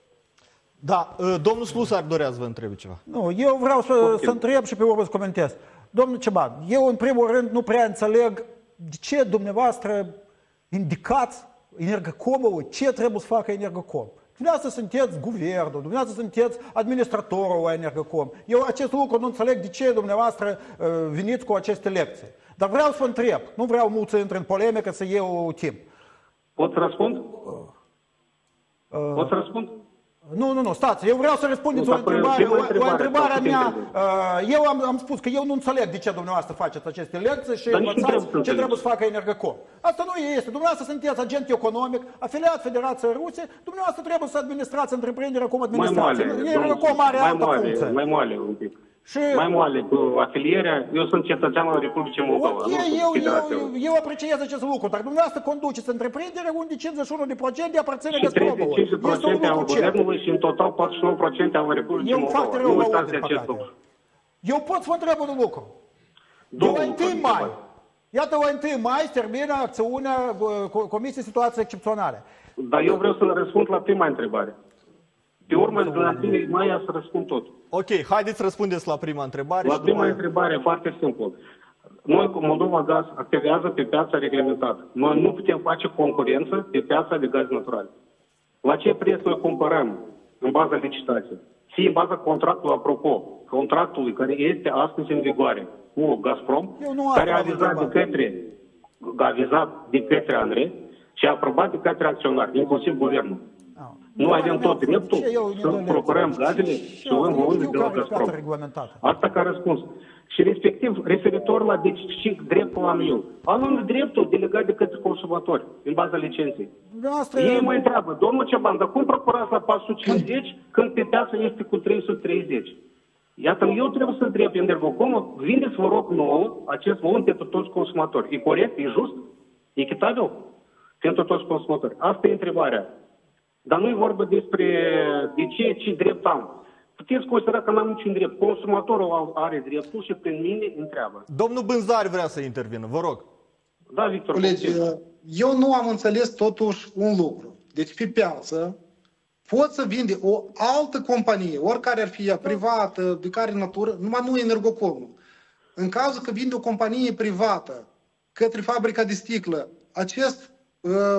Da, domnul Slusar dorea să vă întrebe ceva. Nu, eu vreau să, să întreb și pe urmă să comentez. Domnul Ceban, eu în primul rând nu prea înțeleg de ce dumneavoastră indicați Energocomului ce trebuie să facă Energocom. Dumneavoastră sunteți guvernul, dumneavoastră sunteți administratorul la Energocom. Eu acest lucru nu înțeleg de ce dumneavoastră uh, veniți cu aceste lecții. Dar vreau să vă întreb, nu vreau mult să intru în polemică, să iau timp. Pot să răspund? Uh, Pot să răspund? Nu, nu, nu, stați, eu vreau să răspundeți Nu, o dar întrebare, prima o, o întrebare, întrebare a sau mea. putem Uh, Eu am, am spus că eu nu înțeleg de ce dumneavoastră faceți aceste lecții și Dar nici nu învățați trebuie să ce trebuie înțelegi. să facă Energocom. Asta nu este. Dumneavoastră sunteți agent economic, afiliat Federației Ruse, dumneavoastră trebuie să administrați întreprinderea cum Mai administrație. moale, Energocom are mai altă moale, funcție. mai moale un pic. Și Mai moale cu afilierea. Eu sunt cetățean al Republicii Moldova. ok, nu sunt eu, Federația eu, Rusă. eu apreciez acest lucru, dar dumneavoastră conduceți întreprinderea unde cincizeci și unu la sută aparține Și Gazpromului. treizeci și cinci la Este un sută al lucru cert. guvernului și în total patruzeci și nouă la sută al Republicii Eu Moldova. foarte rău Nu mă uitați aud, de din acest păcate. lucru. Eu pot să vă întreb un lucru. De Două la lucruri, întâi mai, întrebare. iată, la întâi mai se termină acțiunea uh, Co- Comisiei Situații Excepționale. Dar eu vreau să răspund la prima întrebare. Pe urmă, de la tine, mai să răspund tot. Ok, haideți să răspundeți la prima întrebare. La și după prima aia- întrebare, foarte simplu. Noi, cu Moldova Gaz, activează pe piața reglementată. Noi nu putem face concurență pe piața de gaz natural. La ce preț noi cumpărăm în baza licitației? Fie în baza contractului, apropo, contractului care este astăzi în vigoare cu Gazprom, Eu nu care a aflu avizat de întrebare. către, a avizat de către Andrei și a aprobat de către acționari, inclusiv guvernul. Nu avem tot dreptul să procurăm gazele și luăm volume de la Gazprom. Asta ca răspuns. Și respectiv, referitor la deci, ce dreptul am eu. Am dreptul delegat de către consumatori, în baza licenței. Ei mă întreabă, domnul Ceban, dar cum procurați la patru sute cincizeci când pe piață este cu trei sute treizeci? Iată, eu trebuie să întreb Energocom, vindeți, vă rog, nou acest volum pentru toți consumatori. E corect? E just? E echitabil? Pentru toți consumatori. Asta e întrebarea. Dar nu e vorba despre de ce, ce drept am. Puteți considera că n-am niciun drept. Consumatorul are dreptul și prin mine întreabă. Domnul Bânzari vrea să intervină, vă rog. Da, Victor. Colegi, eu nu am înțeles totuși un lucru. Deci pe piață poți să vinde o altă companie, oricare ar fi ea, privată, de care natură, numai nu Energocomul. În cazul că vinde o companie privată către fabrica de sticlă, acest uh,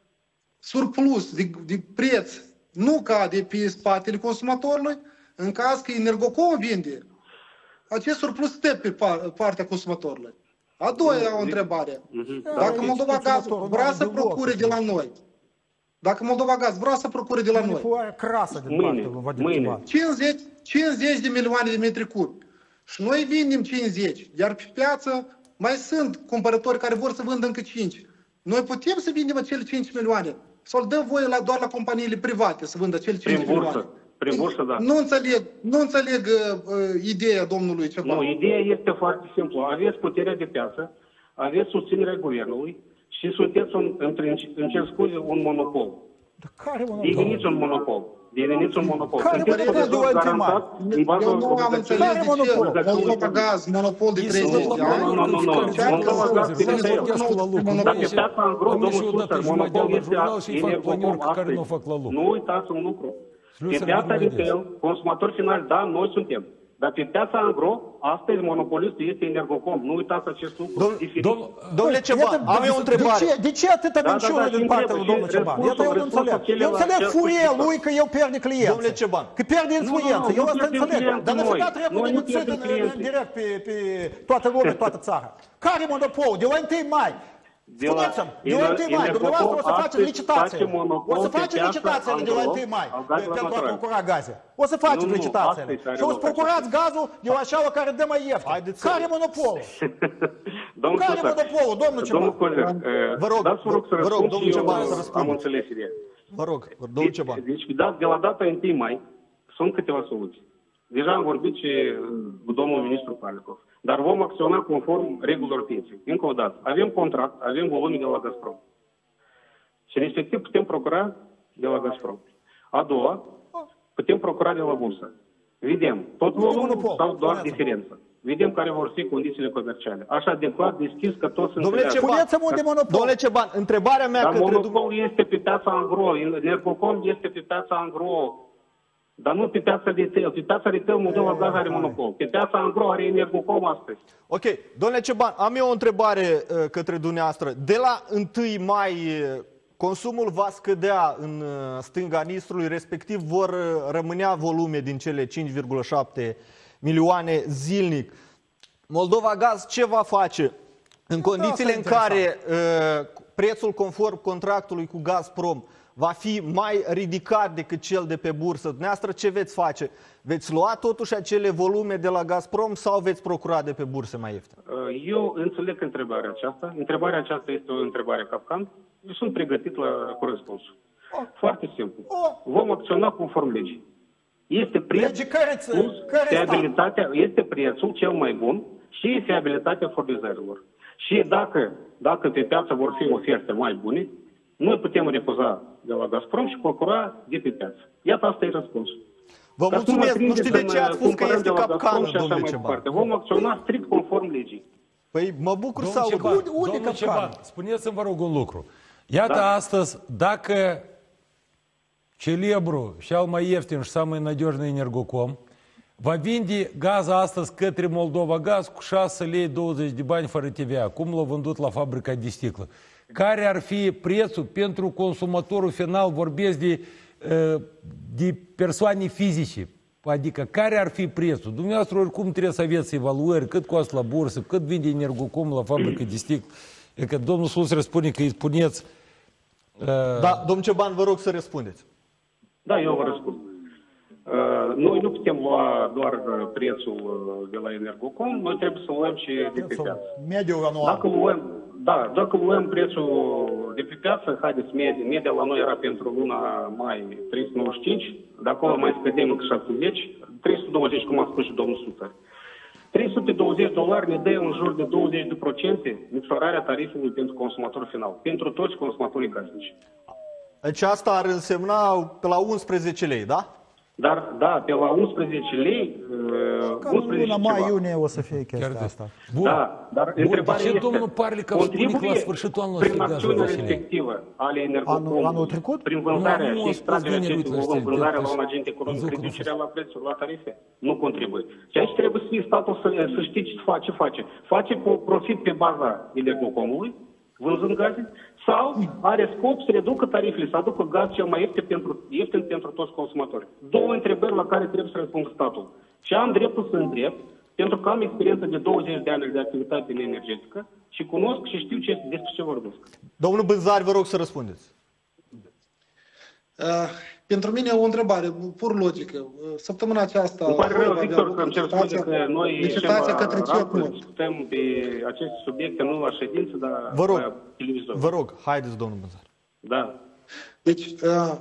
surplus de, de preț nu cade pe spatele consumatorului, în caz că Energocom vinde, acest surplus stă pe partea consumatorului. A doua o întrebare. Dacă Moldova Gaz vrea să procure de la noi, dacă Moldova Gaz vrea să procure de la noi crasă din Mâine, partea mâine. cincizeci, cincizeci de milioane de metri cubi și noi vindem cincizeci, iar pe piață mai sunt cumpărători care vor să vândă încă cinci. Noi putem să vindem acele cinci milioane sau îl dăm voie la, doar la companiile private să vândă acele cinci Prin milioane? bursă. Prin bursă, da. Nu înțeleg, nu înțeleg uh, uh, ideea domnului Ceban. Nu, ideea este foarte simplă. Aveți puterea de piață, aveți susținerea guvernului și sunteți, un, între, îmi cer scuze, un monopol. Care monopol? Deveniți un monopol. Deveniți un monopol. Care Sunteți monopol de furnizor ultima? garantat în baza Eu nu am obligațiilor. înțeles Care de monopol? ce Moldova Gaz, monopol de Este treizeci de monopol. ani. Nu, nu, nu. Moldova Gaz Să este ne monopol. sortăm la lucru. Dar pe piața în gros, Am domnul și odată Susar, jumătate monopol la este jurnal și fac Energocom plăniuri care astăzi. nu fac la lucru. Nu uitați un lucru. Pe Slușă piața nu retail, consumator final, da, noi suntem. Dar pe piața angro, astăzi monopolistul este Energocom. Nu uitați acest lucru. Domn- Diferit. Domnul, Domnule Ceban, Iată, am eu o întrebare. De ce, de ce atâta Da, da, minciună da, din și partea lui întrebă, domnul și Ceban? Iată, eu nu răspunsul înțeleg. celelalte Eu înțeleg acest furia lucru. lui că eu pierde clienți. Domnule Ceban. Că pierde influență. Nu, nu, Eu nu asta pierdem înțeleg. clienți Dar nu se noi. da trebuie Noi de nu pierdem în- clienți. direct pe, pe toată lumea, toată țara. Care monopol? De la întâi mai. De la Spuneți-mi, de la întâi mai, Energocom dumneavoastră o să faceți astăzi licitație. face monopol O să pe faceți piața licitațiile de la angro întâi mai al gazelor pentru a naturale. procura gaze. O să faceți Nu, nu, licitațiile. asta e Și o să care procurați gazul de la așa care dă mai ieftin. Haideți să- Care monopolul? Domnul Care Susar, monopolul, domnul Ceban? Domnul Cozer, Vă rog, dați vă rog să vă rog, răspund domnul și eu Ceban, să răspundeți. am înțeles ideea. Vă rog, domnul Deci, Ceban. deci da, de la data întâi mai sunt câteva soluții. Deja am vorbit și cu domnul ministru Palikov. Dar vom acționa conform regulilor pieței. Încă o dată, avem contract, avem volume de la Gazprom. Și respectiv putem procura de la Gazprom. A doua, putem procura de la bursă. Vedem tot volumul monopol, sau doar spuneți-mi. diferență. Vedem care vor fi condițiile comerciale. Așa adecvat, deschis, că toți sunt Domnule înțeleagă. Ceban, Spuneți-mi unde monopol. domnule Ceban, întrebarea mea Dar către dumneavoastră. monopol este pe piața angro, Energocom este pe piața angro. Dar nu pe piața retail. Pe piața retail Moldova Gaz are monopol. Pe piața angro are Energocom astăzi. Ok, domnule Ceban, am eu o întrebare uh, către dumneavoastră. De la întâi mai uh, consumul va scădea în uh, stânga Nistrului, respectiv vor uh, rămânea volume din cele cinci virgulă șapte milioane zilnic. Moldova Gaz ce va face în condițiile în asta e care uh, prețul conform contractului cu Gazprom va fi mai ridicat decât cel de pe bursă. Dumneavoastră ce veți face? Veți lua totuși acele volume de la Gazprom sau veți procura de pe burse mai ieftin? Eu înțeleg întrebarea aceasta. Întrebarea aceasta este o întrebare capcan. Eu sunt pregătit la cu răspunsul. Foarte simplu. Vom acționa conform legii. Este preț plus fiabilitatea, este prețul cel mai bun și fiabilitatea furnizărilor. Și dacă, dacă pe piață vor fi oferte mai bune, noi putem refuza de la Gazprom și procura de pe piață. Iată, asta e răspunsul. Vă mulțumesc, nu știu de ce ați spus că este capcană, domnule Ceban. Vom acționa strict conform legii. Păi mă bucur să aud. Unde, unde Domnul capcană? Ceban, spuneți-mi, vă rog, un lucru. Iată Da. astăzi, dacă celebru, cel mai ieftin și cel mai надежный Energocom va vinde gaz astăzi către Moldova Gaz cu șase lei douăzeci de bani fără T V A, cum l-a vândut la fabrica de sticlă. Care ar fi prețul pentru consumatorul final, vorbesc de, de persoane fizice, adică care ar fi prețul? Dumneavoastră oricum trebuie să aveți evaluări, cât costă la bursă, cât vinde Energocom la fabrica de sticlă. E că domnul Sus răspunde că îi spuneți... Uh... Da, domnul Ceban, vă rog să răspundeți. Da, eu vă răspund. Uh, noi nu putem lua doar uh, prețul uh, de la Energocom, noi trebuie să luăm și de pe piață. Mediul anual. Dacă luăm, da, dacă luăm prețul de pe piață, haideți, media, media la noi era pentru luna mai trei sute nouăzeci și cinci, de acolo mai scădem încă șaptezeci, trei sute douăzeci, cum a spus și domnul Suțar. trei sute douăzeci dolari ne dă în jur de douăzeci de procente micșorarea tarifului pentru consumatorul final, pentru toți consumatorii casnici. Deci asta ar însemna pe la unsprezece lei, da? Dar, da, pe la unsprezece lei, Cam în luna mai-iunie o să fie chestia Chiar asta. Bun. Da, dar Bun, întrebarea de ce este, domnul Parlică spune că la sfârșitul anului prin o să fie acțiunea gazul respectivă ale Anul- Energocom, anul trecut? prin vânzarea Nu, nu, și a extragerea spus vineri, acestui uite, volum, știi, vânzarea de- la un agent economic, văzut cum reducerea la prețuri, la tarife, nu contribuie. Și aici trebuie să fie statul să, să știe ce face, face. Face profit pe baza Energocomului, vânzând gaze, sau are scop să reducă tarifele, să aducă gaz cel mai ieftin pentru, ieftin pentru toți consumatorii. Două întrebări la care trebuie să răspundă statul. Și am dreptul să întreb, pentru că am experiență de douăzeci de ani de activitate energetică și cunosc și știu ce, despre ce vorbesc. Domnul Bânzari, vă rog să răspundeți. Uh, pentru mine o întrebare pur logică. Uh, Săptămâna aceasta... Îmi pare rău, va avea Victor, loc că îmi cer scuze licitația- că noi licitația ieșim către la ce rampă, punct? discutăm pe aceste subiecte, nu la ședință, dar Vă rog, la televizor. vă rog, haideți, domnul Bânzari. Da. Deci, uh,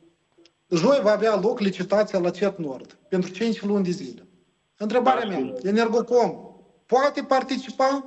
joi va avea loc licitația la C E T Nord pentru cinci luni de zile. Întrebarea Da, mea, știu. Energocom poate participa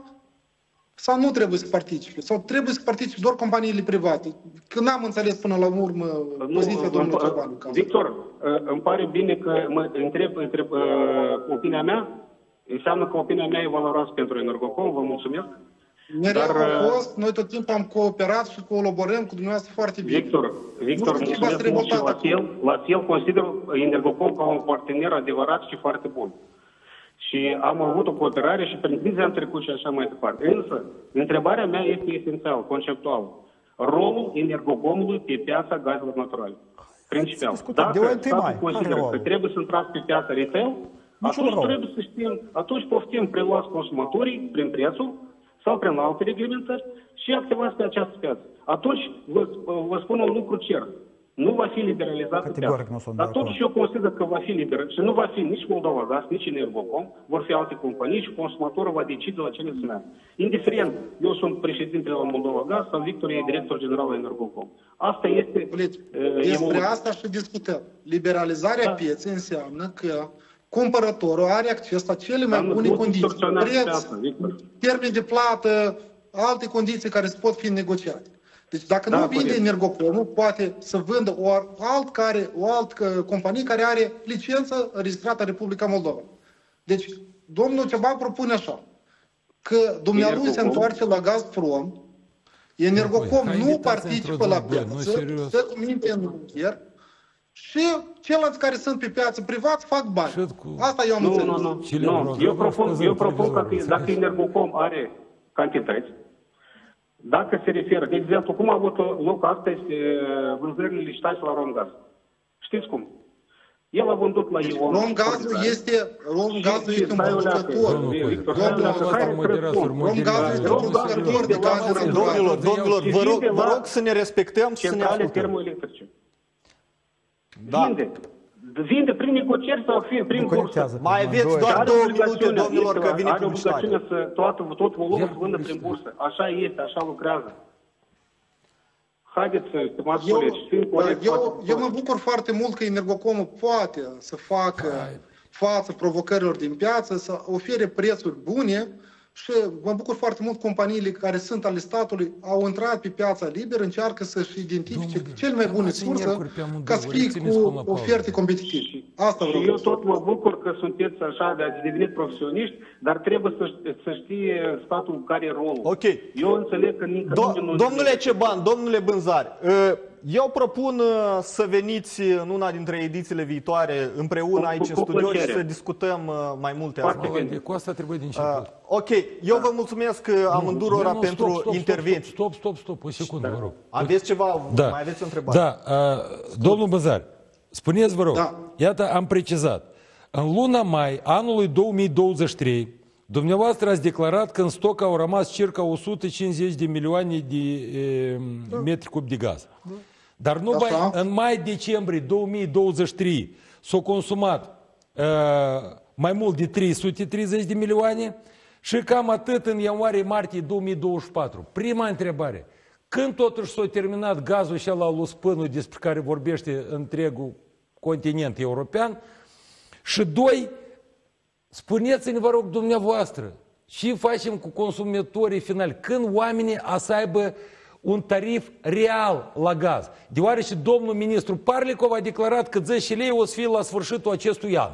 sau nu trebuie să participe? Sau trebuie să participe doar companiile private? Că n-am înțeles până la urmă poziția Nu, domnului îmi- Ceban. Victor, uh, îmi pare bine că mă întreb, întreb uh, opinia mea. Înseamnă că opinia mea e valoroasă pentru Energocom. Vă mulțumesc. Mereu Dar, a uh, fost, noi tot timpul am cooperat și colaborăm cu dumneavoastră foarte bine. Victor, Victor, Nu știu ce mulțumesc v-ați mult și revoltat la acum. fel, la fel consider Energocom ca un partener adevărat și foarte bun. Și am avut o cooperare și prin crize am trecut și așa mai departe. Însă, întrebarea mea este esențială, conceptuală. Rolul Energocomului pe piața gazelor naturale. Principial. discutăm de Dacă unu mai. statul consideră Care că rol? trebuie să intrați pe piața retail, atunci rol. trebuie să știm, atunci poftim, preluați consumatorii prin prețul sau prin alte reglementări și activați pe această piață. Atunci vă, vă spun un lucru cert. Nu va fi liberalizată Categoric piața. nu sunt Dar de acord. totuși eu consider că va fi liber și nu va fi nici Moldova Gaz, nici Energocom, vor fi alte companii și consumatorul va decide la cine să meargă. Indiferent, eu sunt președintele la Moldova Gaz sau Victor e director general la Energocom. Asta este Deci, uh, despre evoluția. asta și discutăm. Liberalizarea Da. pieței înseamnă că cumpărătorul are acces la cele mai Dar nu- bune nu condiții. distorsionați Preț, piața, Victor. termeni de plată, alte condiții care se pot fi negociate. Deci dacă Da, nu vinde corect. Energocomul, poate să vândă o alt care, o altă companie care are licență registrată în Republica Moldova. Deci, domnul Ceban propune așa, că dumnealui se Energocom. întoarce la Gazprom, Energocom Hai, nu invitați participă la într-o zi, bă, nu, piață, serios. dă cu minte în buncher și ceilalți care sunt pe piață privați fac bani. Și cu- Asta eu am Nu, înțeles. nu, nu. Și le nu. rog, Eu vă propun, văzut eu propun că televizorul, dacă înțelegi? Energocom are cantități, dacă se referă, de exemplu, cum a avut loc astăzi e, vânzările licitații la Romgaz. Știți cum? El a vândut la Ion. Romgazul este, Romgazul este un Stai o leacă, producător. Victor, Domnul stai o leacă, hai să moderator, răspund. Romgazul este un producător de gaze naturale. Domnilor, domnilor, vă rog, vă rog să ne respectăm și să ne Centrale ascultăm. termoelectrice. Da. Vinde. Vinde prin negocieri sau fie prin cursă. Conectează. Mai aveți Doi. doar Are două obligațiunea, minute, domnilor, este- că vine are obligațiunea publicitate. să toată, tot volumul să vândă prin bursă. Așa este, așa lucrează. Haideți, stimați Eu, colegi, fiind corect, eu, față- eu mă bucur foarte mult că Energocomul poate să facă față provocărilor din piață, să ofere prețuri bune și mă bucur foarte mult companiile care sunt ale statului au intrat pe piața liberă, încearcă să-și identifice Domnule, cele mai bune dați sursă miercuri pe amândouă, ca să fie rețineți până la cu pauză. oferte competitive. Asta Și vreau eu să spun. tot mă bucur că sunteți așa de ați devenit profesioniști, dar trebuie să, să știe statul care e rolul. Ok. Eu înțeleg că nici Do- domnule Ceban, domnule Bânzari, eu propun uh, să veniți în una dintre edițiile viitoare împreună Cu- aici cu- în cu studio și plăcere. să discutăm uh, mai multe Foarte aspecte. bine. Cu asta trebuie din început. Uh, ok, eu vă mulțumesc uh, amândurora Nu, nu, pentru stop, stop, intervenții. Stop, stop, stop, stop, o secundă, vă rog. Aveți ceva? Da. Mai aveți o întrebare? Da, uh, domnul Băzar, spuneți, vă rog, Da. iată, am precizat. În luna mai anului două mii douăzeci și trei, dumneavoastră ați declarat că în stoc au rămas circa o sută cincizeci de milioane de e, metri cub de gaz. Dar numai Așa. în mai-decembrie două mii douăzeci și trei s-au consumat uh, mai mult de trei sute treizeci de milioane și cam atât în ianuarie-martie două mii douăzeci și patru. Prima întrebare. Când totuși s-a terminat gazul și la lui Spânu, despre care vorbește întregul continent european? Și doi, spuneți-ne, vă rog, dumneavoastră, ce facem cu consumatorii finali? Când oamenii a să aibă un tarif real la gaz? Deoarece domnul ministru Parlikov a declarat că zece lei o să fie la sfârșitul acestui an.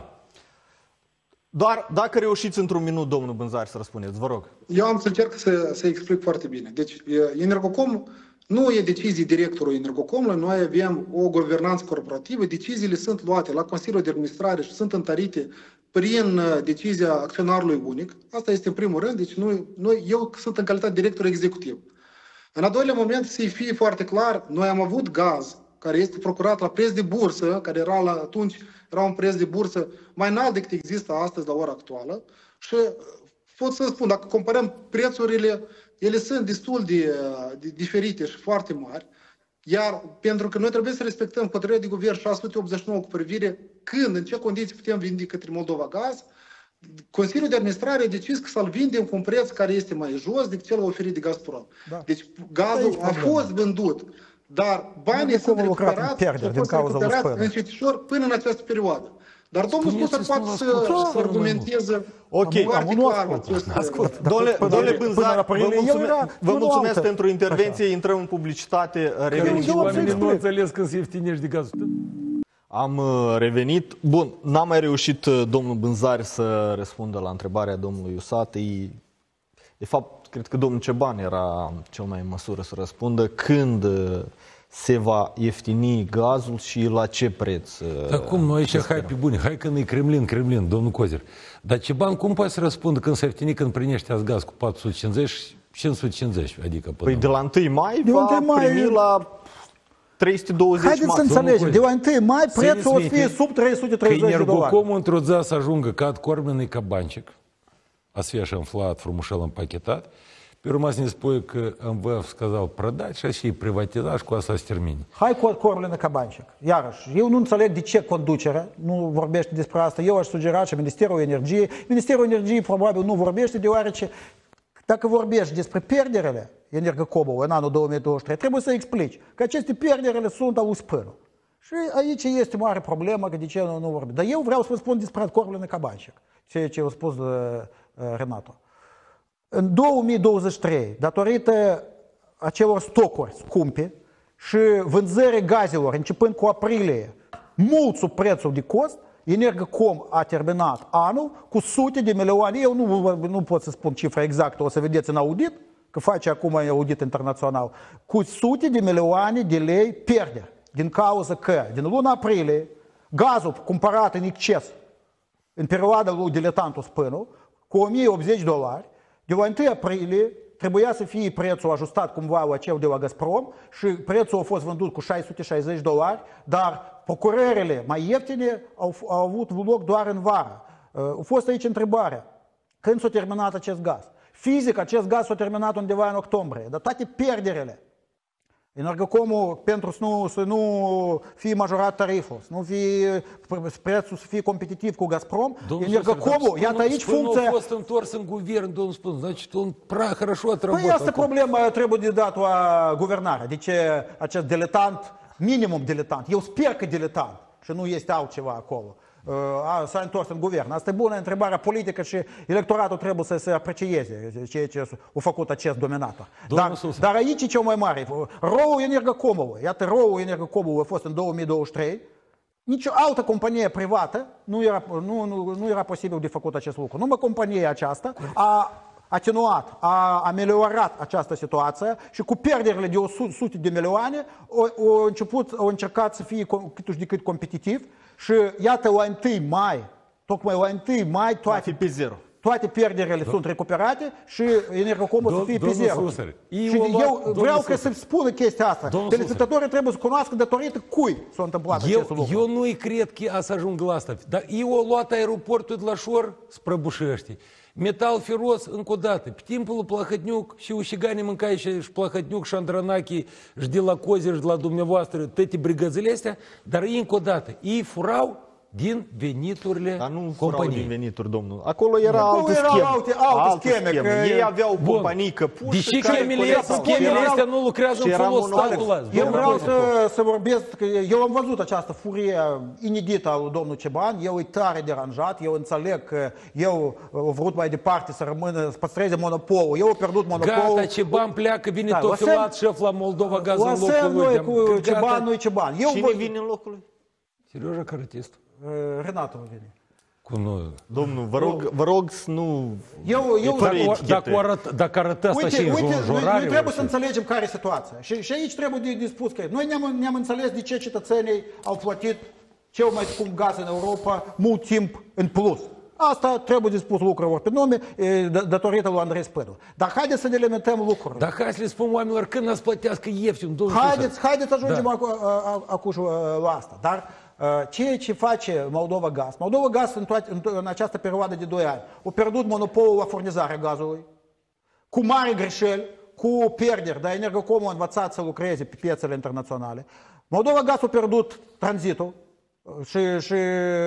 Doar dacă reușiți într-un minut, domnul Bânzari, să răspundeți, vă rog. Eu am să încerc să, să explic foarte bine. Deci, Energocom nu e decizii directorului Energocomului, noi avem o guvernanță corporativă, deciziile sunt luate la Consiliul de Administrare și sunt întărite prin decizia acționarului unic. Asta este în primul rând, deci noi, noi, eu sunt în calitate de director executiv. În al doilea moment, să fie foarte clar, noi am avut gaz care este procurat la preț de bursă, care era la atunci era un preț de bursă mai înalt decât există astăzi la ora actuală și pot să spun, dacă comparăm prețurile, ele sunt destul de, de diferite și foarte mari, iar pentru că noi trebuie să respectăm hotărârea de guvern șase sute optzeci și nouă cu privire când, în ce condiții putem vinde către Moldova gaz, Consiliul de Administrare a decis că să-l vindem cu un preț care este mai jos decât cel oferit de Gazprom. Da. Deci gazul a fost vândut, dar banii Nu sunt cum a lucrat în recuperați pierderi și au din fost cauza lui recuperați Spânu. încetișor până în această perioadă. Dar domnul Scută Spuneți-mi poate la scurt, să, să să argumenteze Ok. foarte Am- nu clar ascult. acest... Ascult. Domnule, Până- domnule până Bânzari, la vă părere, eu mulțumesc, era vă unul mulțumesc altă. pentru intervenție, intrăm în publicitate, revenim. Și eu am să oamenii nu explic. înțeles când se ieftinești de gaz. Am uh, revenit. Bun, n-a mai reușit uh, domnul Bânzari să răspundă la întrebarea domnului Usatăi. De fapt, cred că domnul Ceban era cel mai în măsură să răspundă când uh, se va ieftini gazul și la ce preț. uh, Dar cum, noi aici, hai pe bune, hai că nu-i Kremlin, Kremlin, domnul Cozer. Dar ce bani, cum poate să răspundă când se ieftini, când primește azi gaz cu patru sute cincizeci și cinci sute cincizeci? Adică până Păi de la întâi mai De va întâi mai- primi la trei sute douăzeci Haideți să maxim. înțelegem, de la întâi mai prețul o să fie Țineți sub trei sute că treizeci de dolari. Energocomul într-o zi să ajungă ca cormenii кабанчик, a să fie așa înflat, frumușel împachetat. Pe urmă să ne spui că M V F сказал продать și așa e privatizat și cu asta se termine. Hai cu Corlin Cabancic. Iarăși, eu nu înțeleg de ce conducerea nu vorbește despre asta. Eu aș sugera și Ministerul Energiei. Ministerul Energiei probabil nu vorbește, deoarece dacă vorbești despre pierderile Energocomului în anul două mii douăzeci și trei, trebuie să explici că aceste pierderile sunt al lui Spânu. Și aici este mare problemă, că de ce nu, nu vorbim. Dar eu vreau să vă spun despre Corlin Cabancic, ceea ce a spus uh, Renato. În două mii douăzeci și trei, datorită acelor stocuri scumpe și vânzării gazelor, începând cu aprilie, mult sub prețul de cost, Energocom a terminat anul cu sute de milioane. Eu nu, nu pot să spun cifra exactă, o să vedeți în audit, că face acum audit internațional, cu sute de milioane de lei pierderi. Din cauza că, din luna aprilie, gazul cumpărat în exces în perioada lui diletantul Spânu, cu o mie optzeci de dolari, de la întâi aprilie trebuia să fie prețul ajustat cumva la cel de la Gazprom și prețul a fost vândut cu șase sute șaizeci dolari, dar procurările mai ieftine au, au avut loc doar în vară. A fost aici întrebarea, când s-a terminat acest gaz? Fizic, acest gaz s-a terminat undeva în octombrie, dar toate pierderile. Energocomul, pentru să nu, să nu fie majorat tariful, să nu fie prețul să fie competitiv cu Gazprom, Energocomul, iată aici funcția... a fost întors în guvern, domnul Spân, значит, он prea хорошо отработал. Păi asta problema trebuie de dat la guvernare. De ce acest diletant, minimum diletant, eu sper că diletant și nu este altceva acolo, s-a întors în guvern. Asta e bună întrebarea politică și electoratul trebuie să se aprecieze ceea ce a făcut acest dominator. Dar, dar aici e cel mai mare. Răul Energocomului, iată, răul Energocomului a fost în două mii douăzeci și trei. Nici o altă companie privată nu era, nu, nu, nu era posibil de făcut acest lucru. Numai compania aceasta a atenuat, a ameliorat această situație și cu pierderile de o sută de milioane au început, au încercat să fie cât de cât competitiv. Și iată, la întâi mai, tocmai la întâi mai, toate, pe zero. toate pierderile Do sunt recuperate și Energocomul să fie pe zero. Și eu vreau că să spună chestia asta. Telespectatorii trebuie să cunoască datorită cui s-a întâmplat eu, acest lucru. Eu nu-i cred că a să ajung la asta. Dar eu au luat aeroportul de la Șor spre Bușești. Metal feros, încă o dată. Pe timpul lui Plahotniuc și ușiganii mâncai și Plahotniuc și Andranachi și de la Cozi și de la dumneavoastră toate brigăzile astea, dar încă o dată, ei furau din veniturile Dar nu furau companiei. din venituri, domnul. Acolo era alte erau scheme. alte, alte, alte scheme. scheme. Că... Ei aveau Bun. companii căpușe. De ce care schemele, colectau. schemele Erau- astea nu lucrează în și era folos monopol. statul ăla? Eu vreau să, să vorbesc, că eu am văzut această furie inedită a lui domnul Ceban, eu e tare deranjat, eu înțeleg că eu am vrut mai departe să rămână, să păstreze monopolul, eu am pierdut monopolul. Gata, Ceban pleacă, vine Da, tot lăsăm- filat șef la Moldova Gaz în Lăsăm locul noi lui. cu Gata. Ceban, nu-i Ceban. Eu Cine vă- vine în locul lui? Serioja Cărătist. Renato vine. Cu noi. Domnul, vă rog, vă rog să nu... Eu, eu, fără Dacă, etichete. dacă, arăt, dacă arătă asta și Uite, în uite, noi, jurare... noi trebuie să înțelegem care e situația. Și, și aici trebuie de, de spus că noi ne-am, ne-am înțeles de ce cetățenii au plătit cel mai scump gaz în Europa mult timp în plus. Asta trebuie de spus lucrurilor pe nume, e, datorită lui Andrei Spârlu. Dar haideți să delimităm lucrurile. Dar hai să le spun oamenilor când ați plătească ieftin, domnul Haideți, haideți să ajungem Da. acu, a- a- acum la asta. Dar uh, ceea ce face Moldova Gaz, Moldova Gaz în, toate, în, în această perioadă de doi ani a pierdut monopolul la furnizarea gazului, cu mari greșeli, cu pierderi, dar Energocomul a învățat să lucreze pe piețele internaționale. Moldova Gaz a pierdut tranzitul și, și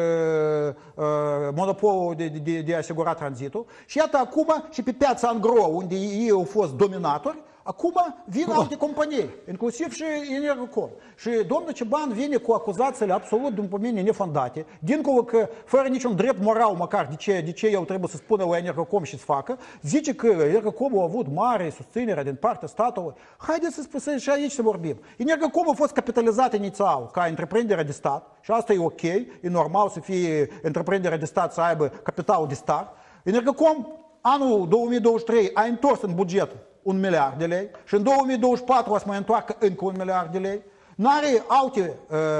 uh, monopolul de, de, de a asigura tranzitul. Și iată acum și pe piața Angro, unde ei au fost dominatori, acum vin alte companii, inclusiv și Energocom. Și domnul Ceban vine cu acuzațiile absolut, după mine, nefondate, dincolo că, fără niciun drept moral măcar, de ce, de ce eu trebuie să spună la Energocom și să facă, zice că Energocom a avut mare susținere din partea statului. Haideți să spun și aici să vorbim. Energocom a fost capitalizat inițial ca întreprindere de stat și asta e ok, e normal să fie întreprindere de stat să aibă capital de stat. Energocom anul două mii douăzeci și trei a întors în buget un miliard de lei și în două mii douăzeci și patru o să mai întoarcă încă un miliard de lei. N-are alte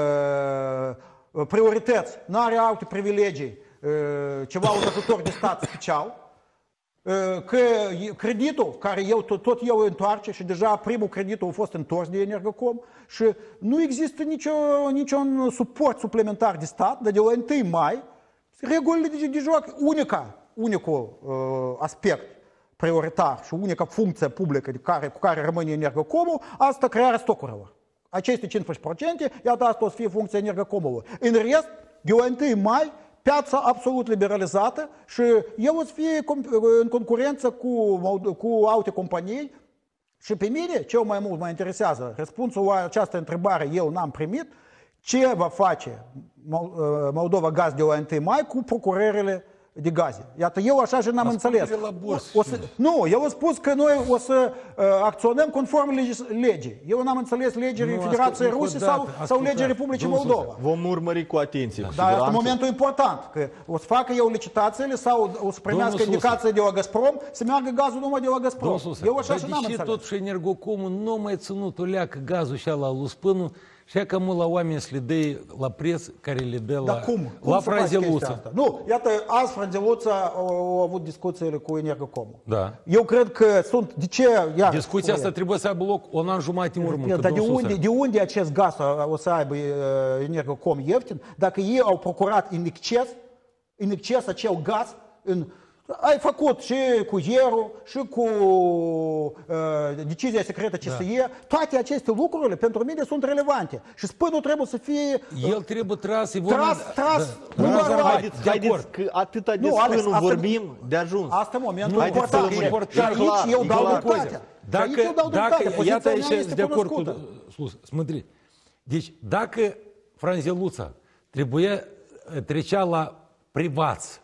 uh, priorități, n-are alte privilegii, uh, ceva un ajutor de stat special, uh, că creditul care eu, tot, tot eu întoarce și deja primul creditul a fost întors de Energocom și nu există nicio, niciun suport suplimentar de stat, dar de la întâi mai regulile de, de joc, unica, unicul uh, aspect prioritar și unica funcție publică de care, cu care rămâne Energocomul, asta crearea stocurilor. Aceste cincisprezece la sută, iată asta o să fie funcția Energocomului. În rest, de la întâi mai, piața absolut liberalizată și el o să fie în concurență cu, cu alte companii și pe mine, cel mai mult mă interesează, răspunsul la această întrebare eu n-am primit, ce va face Moldova Gaz de la întâi mai cu procurările de gaze. Iată, eu așa și n-am înțeles. La burs. O să, nu, eu am spus că noi o să uh, acționăm conform legii. legii. Eu n-am înțeles legii Nu, Federației ascult- Ruse încă o sau, dată, sau ascultați. legii Republicii Domnul Moldova. Vom urmări cu atenție, cu Dar asta e siguranță. momentul important, că o să facă eu licitațiile sau o să primească Domnul indicații de la Gazprom să meargă gazul numai de la Gazprom. Domnul Susă, Eu așa dar și de n-am ce înțeles. totuși Energocomul nu mai ținut o leacă gazul și ala lui Spânu Și că mult la oameni să le dă la preț care le dă Dar la, cum? Cum la să faci chestia Franzeluța. asta? Nu, iată, azi Franzeluța au avut discuțiile cu Energocom. Da. Eu cred că sunt, de ce, iar, Discuția asta trebuie să aibă loc un an jumătate în urmă. Dar că de domnul unde, Susar- de unde acest gaz o să aibă uh, Energocom ieftin, dacă ei au procurat în exces, în exces acel gaz, în, ai făcut și cu ierul, și cu uh, decizia secretă C S E, toate aceste lucruri pentru mine sunt relevante. Și spânul trebuie să fie El trebuie tras, e tras, tras, Da. nu Da, doar da, la- Haideți, de haideți acord. că atâta de Nu, Alex, spânul asta- vorbim de ajuns. Asta e momentul Haideți să important. lămurim. Și aici E clar, eu e dau clar. dreptate. Și aici eu dau Dacă, dreptate. dacă Poziția iată aici mea este de acord cu... cunoscută. Слушай, смотри. Deci, dacă Franzeluța trebuie trecea la privați,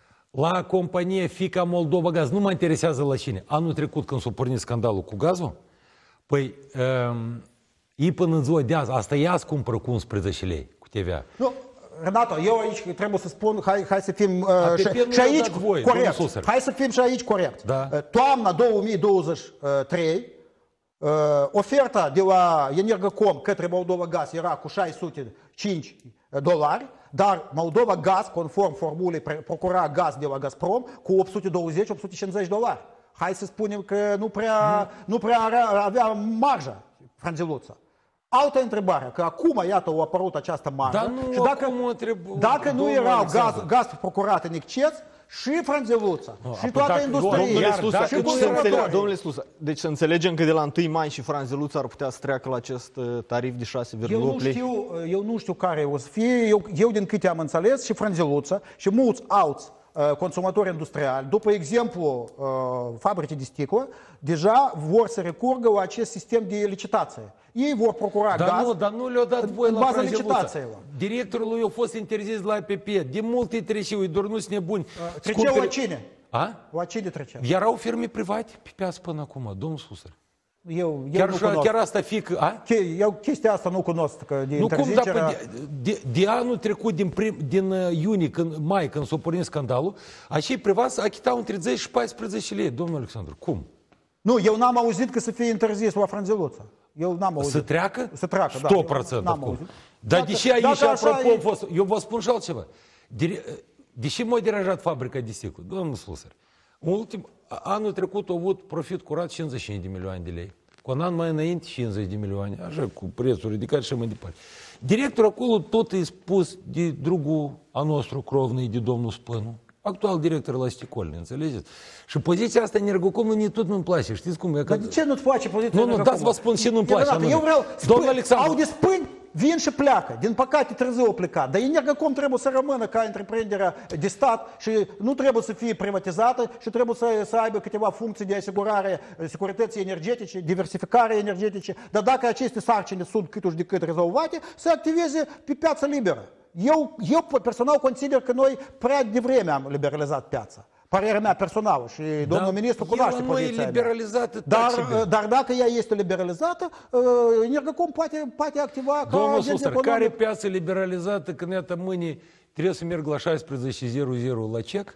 la companie Fica Moldova Gaz, nu mă interesează la cine. Anul trecut, când s-a pornit scandalul cu gazul, păi, um, ei până în ziua de azi, asta ea îți cumpără cu unsprezece lei, cu T V A. Nu, Renato, eu aici trebuie să spun, hai, hai să fim uh, A, pe și, pe nu și i-au aici dat voie, domnul corect. Susar. Hai să fim și aici corect. Da. Uh, Toamna două mii douăzeci și trei, uh, oferta de la Energocom către Moldova Gaz era cu șase sute cinci dolari, dar Moldova Gaz, conform formulei, pre- procura gaz de la Gazprom cu opt sute douăzeci - opt sute cincizeci dolari. Hai să spunem că nu prea, nu prea avea marjă Franzeluța. Altă întrebare, că acum, iată, a apărut această marjă. Dar nu și dacă, acum o întreb- dacă nu domnul erau Alexandru. gaz, gaz procurat în exces, și Franzeluța, și apoi toată dacă- industria, domnule Domnule Iar Slusa, dacă și deci nu să era înțeleg, consumatorii. domnule Slusa, deci să înțelegem că de la întâi mai și Franzeluța ar putea să treacă la acest uh, tarif de șase Eu virgulă nu, opt lei. știu, eu nu știu care o să fie, eu, eu din câte am înțeles, și Franzeluța și mulți alți uh, consumatori industriali, după exemplu uh, fabrici de sticlă, deja vor să recurgă la acest sistem de licitație. Ei vor procura Dar gaz nu, dar nu le-au dat voie în la baza Franzeluța. licitațiilor. Directorul lui a fost interzis la A P P. De multe treceau, îi doar nu-s nebuni. Treceau la Scumpere- cine? A? La cine trecea? Erau firme private pe piață până acum, domnul Susar. Eu, eu Chiar, nu și- cunosc. chiar asta fică, a? Che- Eu chestia asta nu cunosc, că de Nu cum, dar interzicerea... pe de, de, de anul trecut, din, prim, din uh, iunie, când, mai, când s-a pornit scandalul, acei privați achitau între zece și paisprezece lei, domnul Alexandru. Cum? Nu, eu n-am auzit că să fie interzis la Franzeluța. Eu n-am auzit. Să treacă? Să treacă, da. sută la sută N-am acum. auzit. Dar Dacă- deși aici, dacă așa apropo, e- am fost, eu vă spun și altceva. Dire- Deși m-a deranjat fabrica de sticlă, domnul Slusar, în ultim, anul trecut a avut profit curat cincizeci și cinci de milioane de lei. Cu un an mai înainte, cincizeci de milioane, așa, cu prețuri ridicate și mai departe. Directorul acolo tot e spus de drugul a nostru crovnii, de domnul Spănu, actual director la Sticolni, înțelegeți? Și poziția asta Energocom nu tot nu-mi place, știți cum e? Dar de ce nu-ți place poziția Nu, nu, Energocom? dați vă spun ce nu-mi Eu, place, Renato, anume. Eu vreau Domnul spâni, Alexandru. au de spâni, vin și pleacă. Din păcate târziu au plecat. Dar Energocom trebuie să rămână ca întreprinderea de stat și nu trebuie să fie privatizată și trebuie să, să aibă câteva funcții de asigurare securității energetice, diversificare energetice. Dar dacă aceste sarcini sunt cât uși de cât rezolvate, să activeze pe piața liberă. Eu, eu personal consider că noi prea devreme am liberalizat piața. Părerea mea personală și domnul ministru cunoaște el nu e poziția mea. liberalizată, Dar, taci-bine. dar dacă ea este liberalizată, Energocom poate, poate activa ca Domnul agent Susar, economic. care piață liberalizată când iată mâine trebuie să merg la șaisprezece zero zero la cec?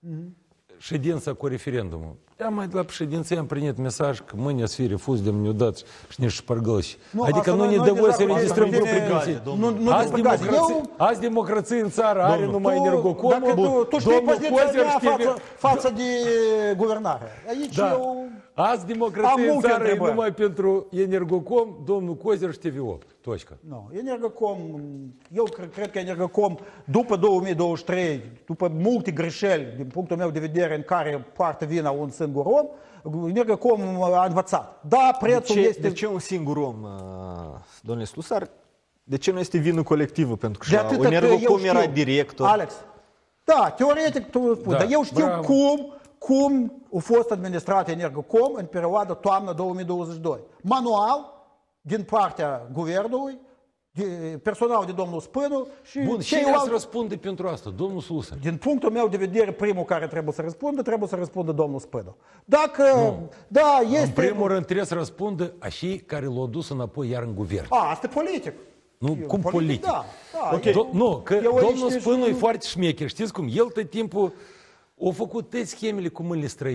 Ședința cu referendumul. Я mai de la președinție am primit mesaj că mâine să fie refuz de mine dați și niște șpargălși. Nu, Adică asta nu noi- ne noi dă voie să deja- registrăm asta proprii bine- pensii. Nu, nu Azi despre democrație, eu- azi democrație în țară are Domnul, numai tu- Energocom. Dacă tu, tu știi Domnul poziția Cozer mea știe- față, față de guvernare. Aici Da. eu... Azi democrație Am în multe țară e întrebări. numai pentru Energocom, domnul Cozer și T V opt. Točka. Nu, Energocom, eu cred, cred că Energocom, după două mii douăzeci și trei, după multe greșeli, din punctul meu de vedere, în care poartă vina un singur om, Energocom a învățat. Da, De prețul ce, este... de ce un singur om, uh, domnule Slusar? De ce nu este vină colectivă? Pentru că și De la atâta că eu Energocom știu, era director. Alex, da, teoretic tu spui, Da, dar eu știu bravo. cum, cum a fost administrat Energocom în perioada toamnă două mii douăzeci și doi. Manual, din partea guvernului, de, personal de domnul Spânu și Bun, cine ceilalți. ați răspunde pentru asta? Domnul Susar. Din punctul meu de vedere, primul care trebuie să răspundă, trebuie să răspundă domnul Spânu. Dacă, da, este... În primul rând trebuie să răspundă așa care l-au dus înapoi iar în guvern. A, asta e politic. Nu, Eu, cum politic? Da, da. Okay. Do- nu, că eu aici domnul știu- Spânu e foarte șmecher. Știți cum? El tot timpul a făcut toate schemele cu mâinile străine.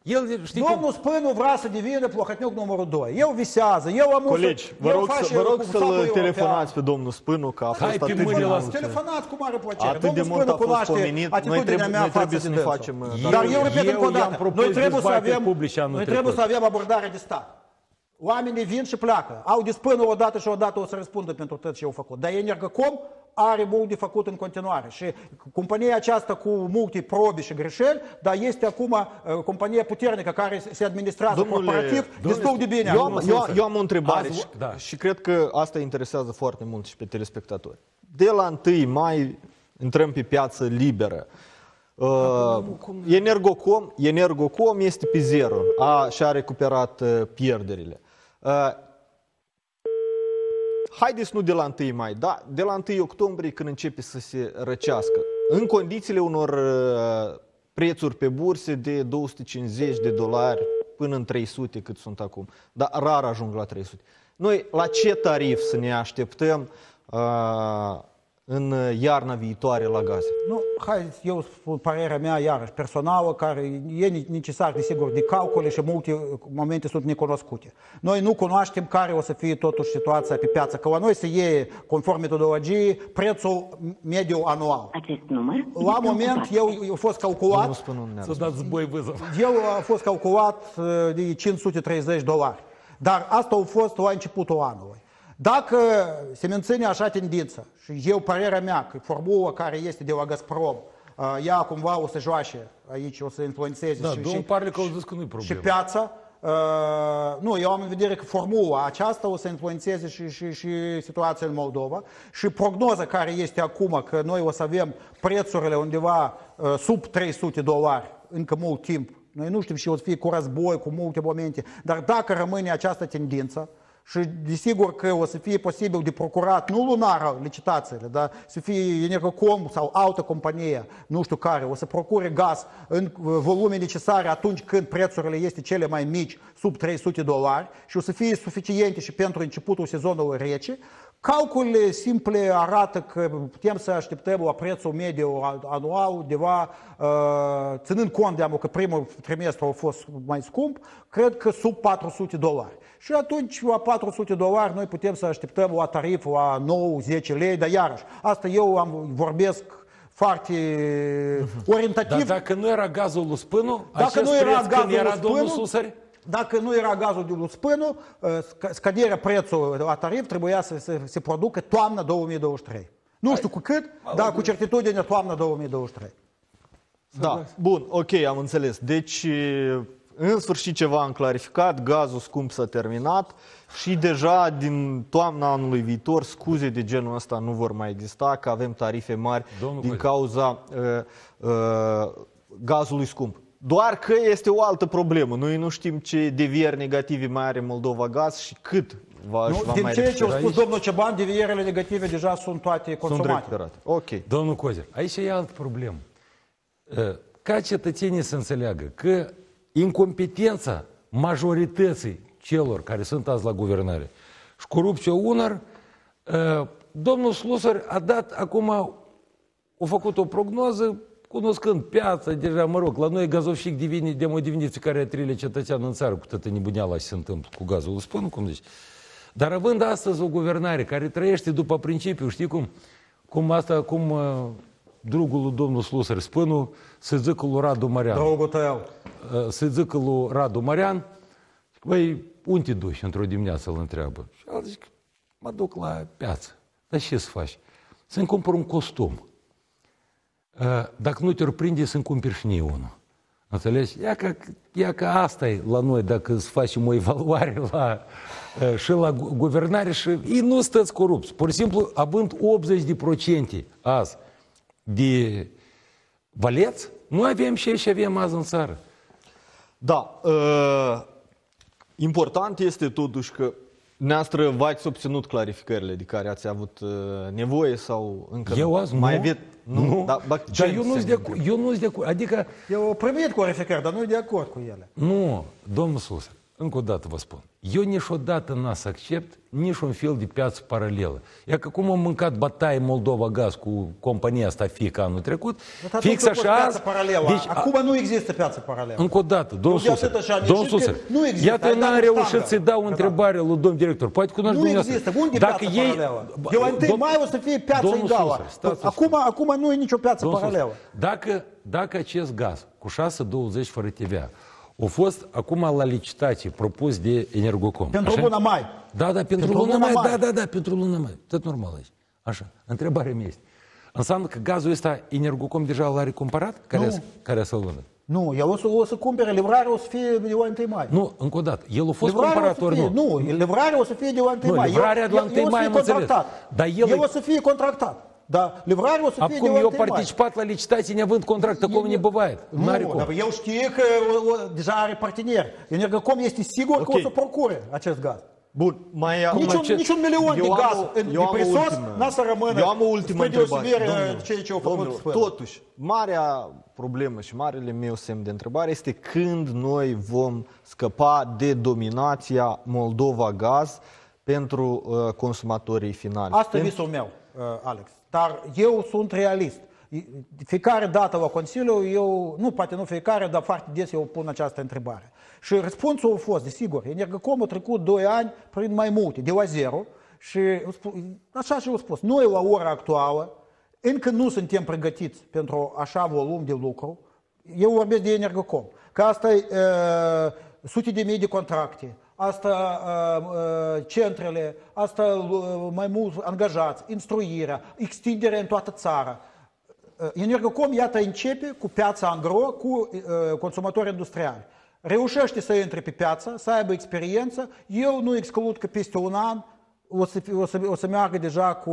El, știi Domnul cum? Spânu vrea să devină Plохотniuc numărul doi. El visează, el am Colegi, vă rog, să, vă rog să-l telefonați pe domnul Spânu, că a fost Hai pe atât de mâine la- mult. Telefonați cu mare plăcere. Atât de Domnul mult Spânu a fost cunoaște pomenit. Noi atitudinea trebuie, mea noi față trebuie de să ne dânsul. facem... Eu- Dar eu repet eu încă o i-am dată, propus noi trebuie să dezbateri avem, publice anul noi trebuie trecut. să avem abordare de stat. Oamenii vin și pleacă. Au dispână o dată și o dată o să răspundă pentru tot ce au făcut. Dar Energocom are mult de făcut în continuare. Și compania aceasta cu multe probe și greșeli, dar este acum uh, compania puternică care se administrează corporativ destul de bine. Eu am, eu, eu am o întrebare Azi- și, da. și cred că asta interesează foarte mult și pe telespectatori. De la întâi mai intrăm pe piață liberă. Uh, Energocom, Energocom este pe zero, a, și-a recuperat uh, pierderile. Uh, haideți nu de la întâi mai, da, de la întâi octombrie când începe să se răcească. În condițiile unor uh, prețuri pe burse de două sute cincizeci de dolari până în trei sute cât sunt acum, dar rar ajung la trei sute. Noi la ce tarif să ne așteptăm uh, în iarna viitoare la gaze? Nu, hai, eu spun părerea mea, iarăși, personală, care e necesar, desigur, de calcule și multe momente sunt necunoscute. Noi nu cunoaștem care o să fie totuși situația pe piață, că la noi se iei, conform metodologiei, prețul mediu anual. Acest număr La moment, eu, eu a fost calculat, Nu spun un Să dați zboi vâzăv. el a fost calculat uh, de cinci sute treizeci dolari. Dar asta a fost la începutul anului. Dacă se menține așa tendință, și eu părerea mea că formula care este de la Gazprom, uh, ea cumva o să joace aici, o să influențeze Da, și, domnul și, Parlic au zis că nu-i și problemă. piața, uh, nu, eu am în vedere că formula aceasta o să influențeze și, și, și situația în Moldova și prognoza care este acum că noi o să avem prețurile undeva uh, sub trei sute dolari încă mult timp. Noi nu știm și o să fie cu război, cu multe momente, dar dacă rămâne această tendință, și desigur că o să fie posibil de procurat, nu lunar licitațiile, dar să fie Energocom sau altă companie, nu știu care, o să procure gaz în volume necesare atunci când prețurile este cele mai mici, sub trei sute dolari, și o să fie suficiente și pentru începutul sezonului rece. Calculele simple arată că putem să așteptăm la prețul mediu anual undeva, ținând cont de că primul trimestru a fost mai scump, cred că sub patru sute dolari. Și atunci la patru sute dolari noi putem să așteptăm la tarif la nouă zece lei, dar iarăși, asta eu am, vorbesc foarte orientativ. Dar dacă nu era gazul lui Spânu, Dacă acest nu era preț gazul când era lui domnul Spânu, Susări? Dacă nu era gazul de lui Spânu, scăderea prețului la tarif trebuia să se, se producă toamna două mii douăzeci și trei. Nu știu cu cât, dar cu certitudine toamna două mii douăzeci și trei. Da, bun, ok, am înțeles. Deci, în sfârșit ceva am clarificat, gazul scump s-a terminat și deja din toamna anului viitor scuze de genul ăsta nu vor mai exista, că avem tarife mari Domnul din Cozi. cauza uh, uh, gazului scump. Doar că este o altă problemă. Noi nu știm ce devieri negative mai are Moldova Gaz și cât va, Nu, va din mai ceea ce a recupera. spus domnul Ceban, devierele negative deja sunt toate Sunt consumate. recuperate. Ok. Domnul Cozer, aici e altă problemă. Ca cetățenii să înțeleagă că incompetența majorității celor care sunt azi la guvernare și corupția unor, domnul Slusar a dat acum, a făcut o prognoză, cunoscând piața, deja, mă rog, la noi gazovșic devine, de o diviniță care trăile cetățean în țară, cu toată nebuneala ce se întâmplă cu gazul, îl spun, cum zici. Dar având astăzi o guvernare care trăiește după principiu, știi cum? Cum asta, cum uh, drugul lui domnul Slusar Spânu să zică lui Radu Marian. Dragul tău. Uh, să zică lui Radu Marian, băi, unde te duci într-o dimineață, îl întreabă. Și el zice, mă duc la piață. Dar ce să faci? Să-mi cumpăr un costum. Uh, dacă nu te-or prinde, să-mi cumperi și mie unul. Înțelegi? Ia că, ia că asta e la noi, dacă îți facem o evaluare la, uh, și la gu- guvernare și ei nu stăți corupți. Pur și simplu, având optzeci de procente azi de valeți, nu avem ce și avem azi în țară. Da, uh, important este totuși că Neastră v-ați obținut clarificările de care ați avut uh, nevoie sau încă Eu nu? azi mai nu. Aveți, nu? Nu. Da, ba, ce Dar eu nu sunt de înseamnă? acord. Eu nu sunt de acord. Adică, Eu am primit clarificări, dar nu e de acord cu ele. nu, domnul Susar, încă o dată vă spun, eu niciodată n-am să accept niciun fel de piață paralelă. Ia că cum am mâncat bătaie Moldova Gaz cu compania asta FIC anul trecut, Dar fix atunci a așa fost azi... piață paralelă. Deci, Acum nu există piață paralelă. încă o dată, domnul Eu de Susăr, atât așa, domnul nici Susăr, nu există. iată, Ai eu n-am dat reușit standard. să-i dau o Da. întrebare lui domnul director. Poate cunoaște Nu dumneavoastră. există. Unde Dacă piață ei- paralelă? Bă, De la întâi dom- mai o să fie piață domnul egală. Susăr, stați să Acum, spun. acum nu e nicio piață Domnul Susăr, paralelă. Dacă, dacă acest gaz cu șase douăzeci fără T V A a fost acum la licitație propus de Energocom. Pentru așa? luna mai. Da, da, pentru, Pentru luna luna mai, mai. da, da, da, pentru luna mai. Tot normal aici. Așa, întrebarea mea este. Înseamnă că gazul ăsta Energocom deja l-a cumpărat? Care, Nu. care să-l vândă? Nu, el o să, o să cumpere, livrarea o să fie de la întâi mai. Nu, încă o dată, el a fost Livrarea cumpărat o să ori fie, nu? nu, livrarea o să fie de la întâi Nu, mai. livrarea El- de la el- întâi el o să mai fie am înțeles. contractat. Dar el el e- o să fie contractat. Dar livrarea o să fie de Acum la eu întâi mai. participat la licitație neavând contract, acum ne băvaie. N-are Nu, cum. dar el știe că o, o, deja are partener. Energocom este sigur că Ok. o să procure acest gaz. Bun, mai Acum Niciun, ce- niciun milion Eu de am gaz o- în- eu de am o prisos ultimă- n-a să rămână. Eu am o ultimă spre întrebare. deosebire Domnule, ceea ce au făcut domnule, Sfântul. totuși, marea problemă și marele meu semn de întrebare este când noi vom scăpa de dominația Moldova Gaz pentru uh, consumatorii finali. Asta e Pentru- visul meu, uh, Alex. Dar eu sunt realist. Fiecare dată la Consiliu, eu, nu poate nu fiecare, dar foarte des eu pun această întrebare. Și răspunsul a fost, desigur, Energocom a trecut doi ani prin mai multe, de la zero, și așa și au spus, noi la ora actuală încă nu suntem pregătiți pentru așa volum de lucru. Eu vorbesc de Energocom, că asta e uh, sute de mii de contracte, asta uh, uh, centrele, asta uh, mai mulți angajați, instruirea, extinderea în toată țara. Uh, Energocom, iată, începe cu piața angro, cu uh, consumatori industriali. Reușește să intre pe piață, să aibă experiență. Eu nu exclud că peste un an o să, o să, o să meargă deja cu,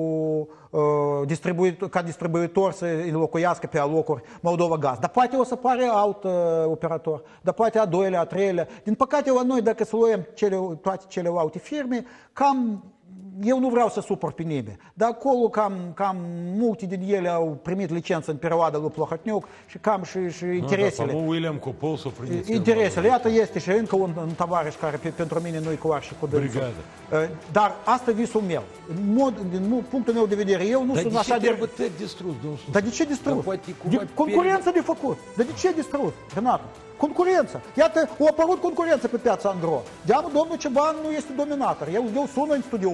uh, distribuitor, ca distribuitor să înlocuiască pe alocuri Moldova Gaz. Dar poate o să pare alt uh, operator, dar poate a doilea, a treilea. Din păcate la noi, dacă să luăm cele, toate celelalte firme, cam, eu nu vreau să supăr pe nimeni, dar acolo cam, cam multe din ele au primit licență în perioada lui Plohotniuc și cam și, și interesele. Da, William Copol s-a primit. Interesele. Iată este și încă un, un tovarăș care pe, pentru mine nu-i clar și cu dânsul. Brigadă. Dar asta e visul meu. În mod, din punctul meu de vedere, eu nu Dar sunt de așa ce de... trebuie tot distrus, domnul Susăr? Dar de ce Dar distrus? poate De, cumva concurență de făcut. Dar de ce distrus, Renato? Concurență. Iată, a apărut concurență pe piața angro. Deamă, domnul Ceban nu este dominator. El, el sună în studio,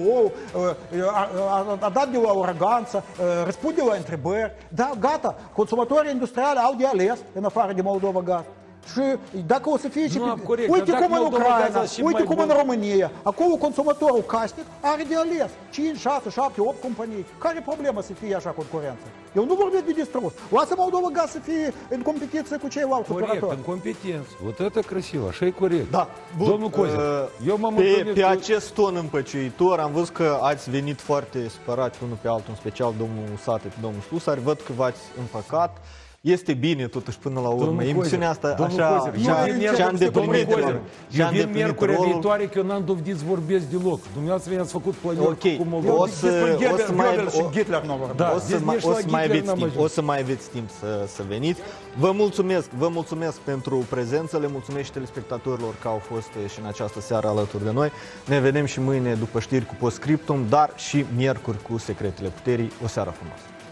a, a, a dat de la aroganță, răspunde la întrebări. Da, gata, consumatorii industriali au de ales în afară de Moldova Gaz. Și dacă o să fie și... Nu, pe- corect, uite dar cum dacă în Moldova Gaz Ucraina, a și uite mai cum în bun- România. Acolo consumatorul casnic are de ales. cinci, șase, șapte, opt companii. Care problemă să fie așa concurență? Eu nu vorbesc de distrus. Lasă Moldova Gaz să fie în competiție cu ceilalți Corect, operatori. în competență. Вот это красиво, așa e corect. Da, bun. Domnul Cozir, Uh, eu m-am pe, întâlnit pe cu- acest ton împăciuitor am văzut că ați venit foarte supărați unul pe altul, în special domnul Usate pe domnul Susar. Văd că v-ați împăcat. Este bine totuși până la urmă. Domnul Emisiunea Cozir, asta domnul așa Cozir, și-a, eu vin și-a miercuri- îndeplinit, domnul Cozir, și-a eu vin îndeplinit miercurea rolul. viitoare că eu n-am dovedit să vorbesc deloc. Dumneavoastră mi-ați făcut planuri Ok, cu Moldova. o să, o să mai, Goebbels și o, Hitler nu vorbesc. Da. o să, deci mai, nici o la să mai Hitler aveți n-am timp, ajuns. o să mai aveți timp să, să veniți. Vă mulțumesc, vă mulțumesc pentru prezență, le mulțumesc și telespectatorilor că au fost și în această seară alături de noi. Ne vedem și mâine după știri cu postscriptum, dar și miercuri cu Secretele Puterii. O seară frumoasă!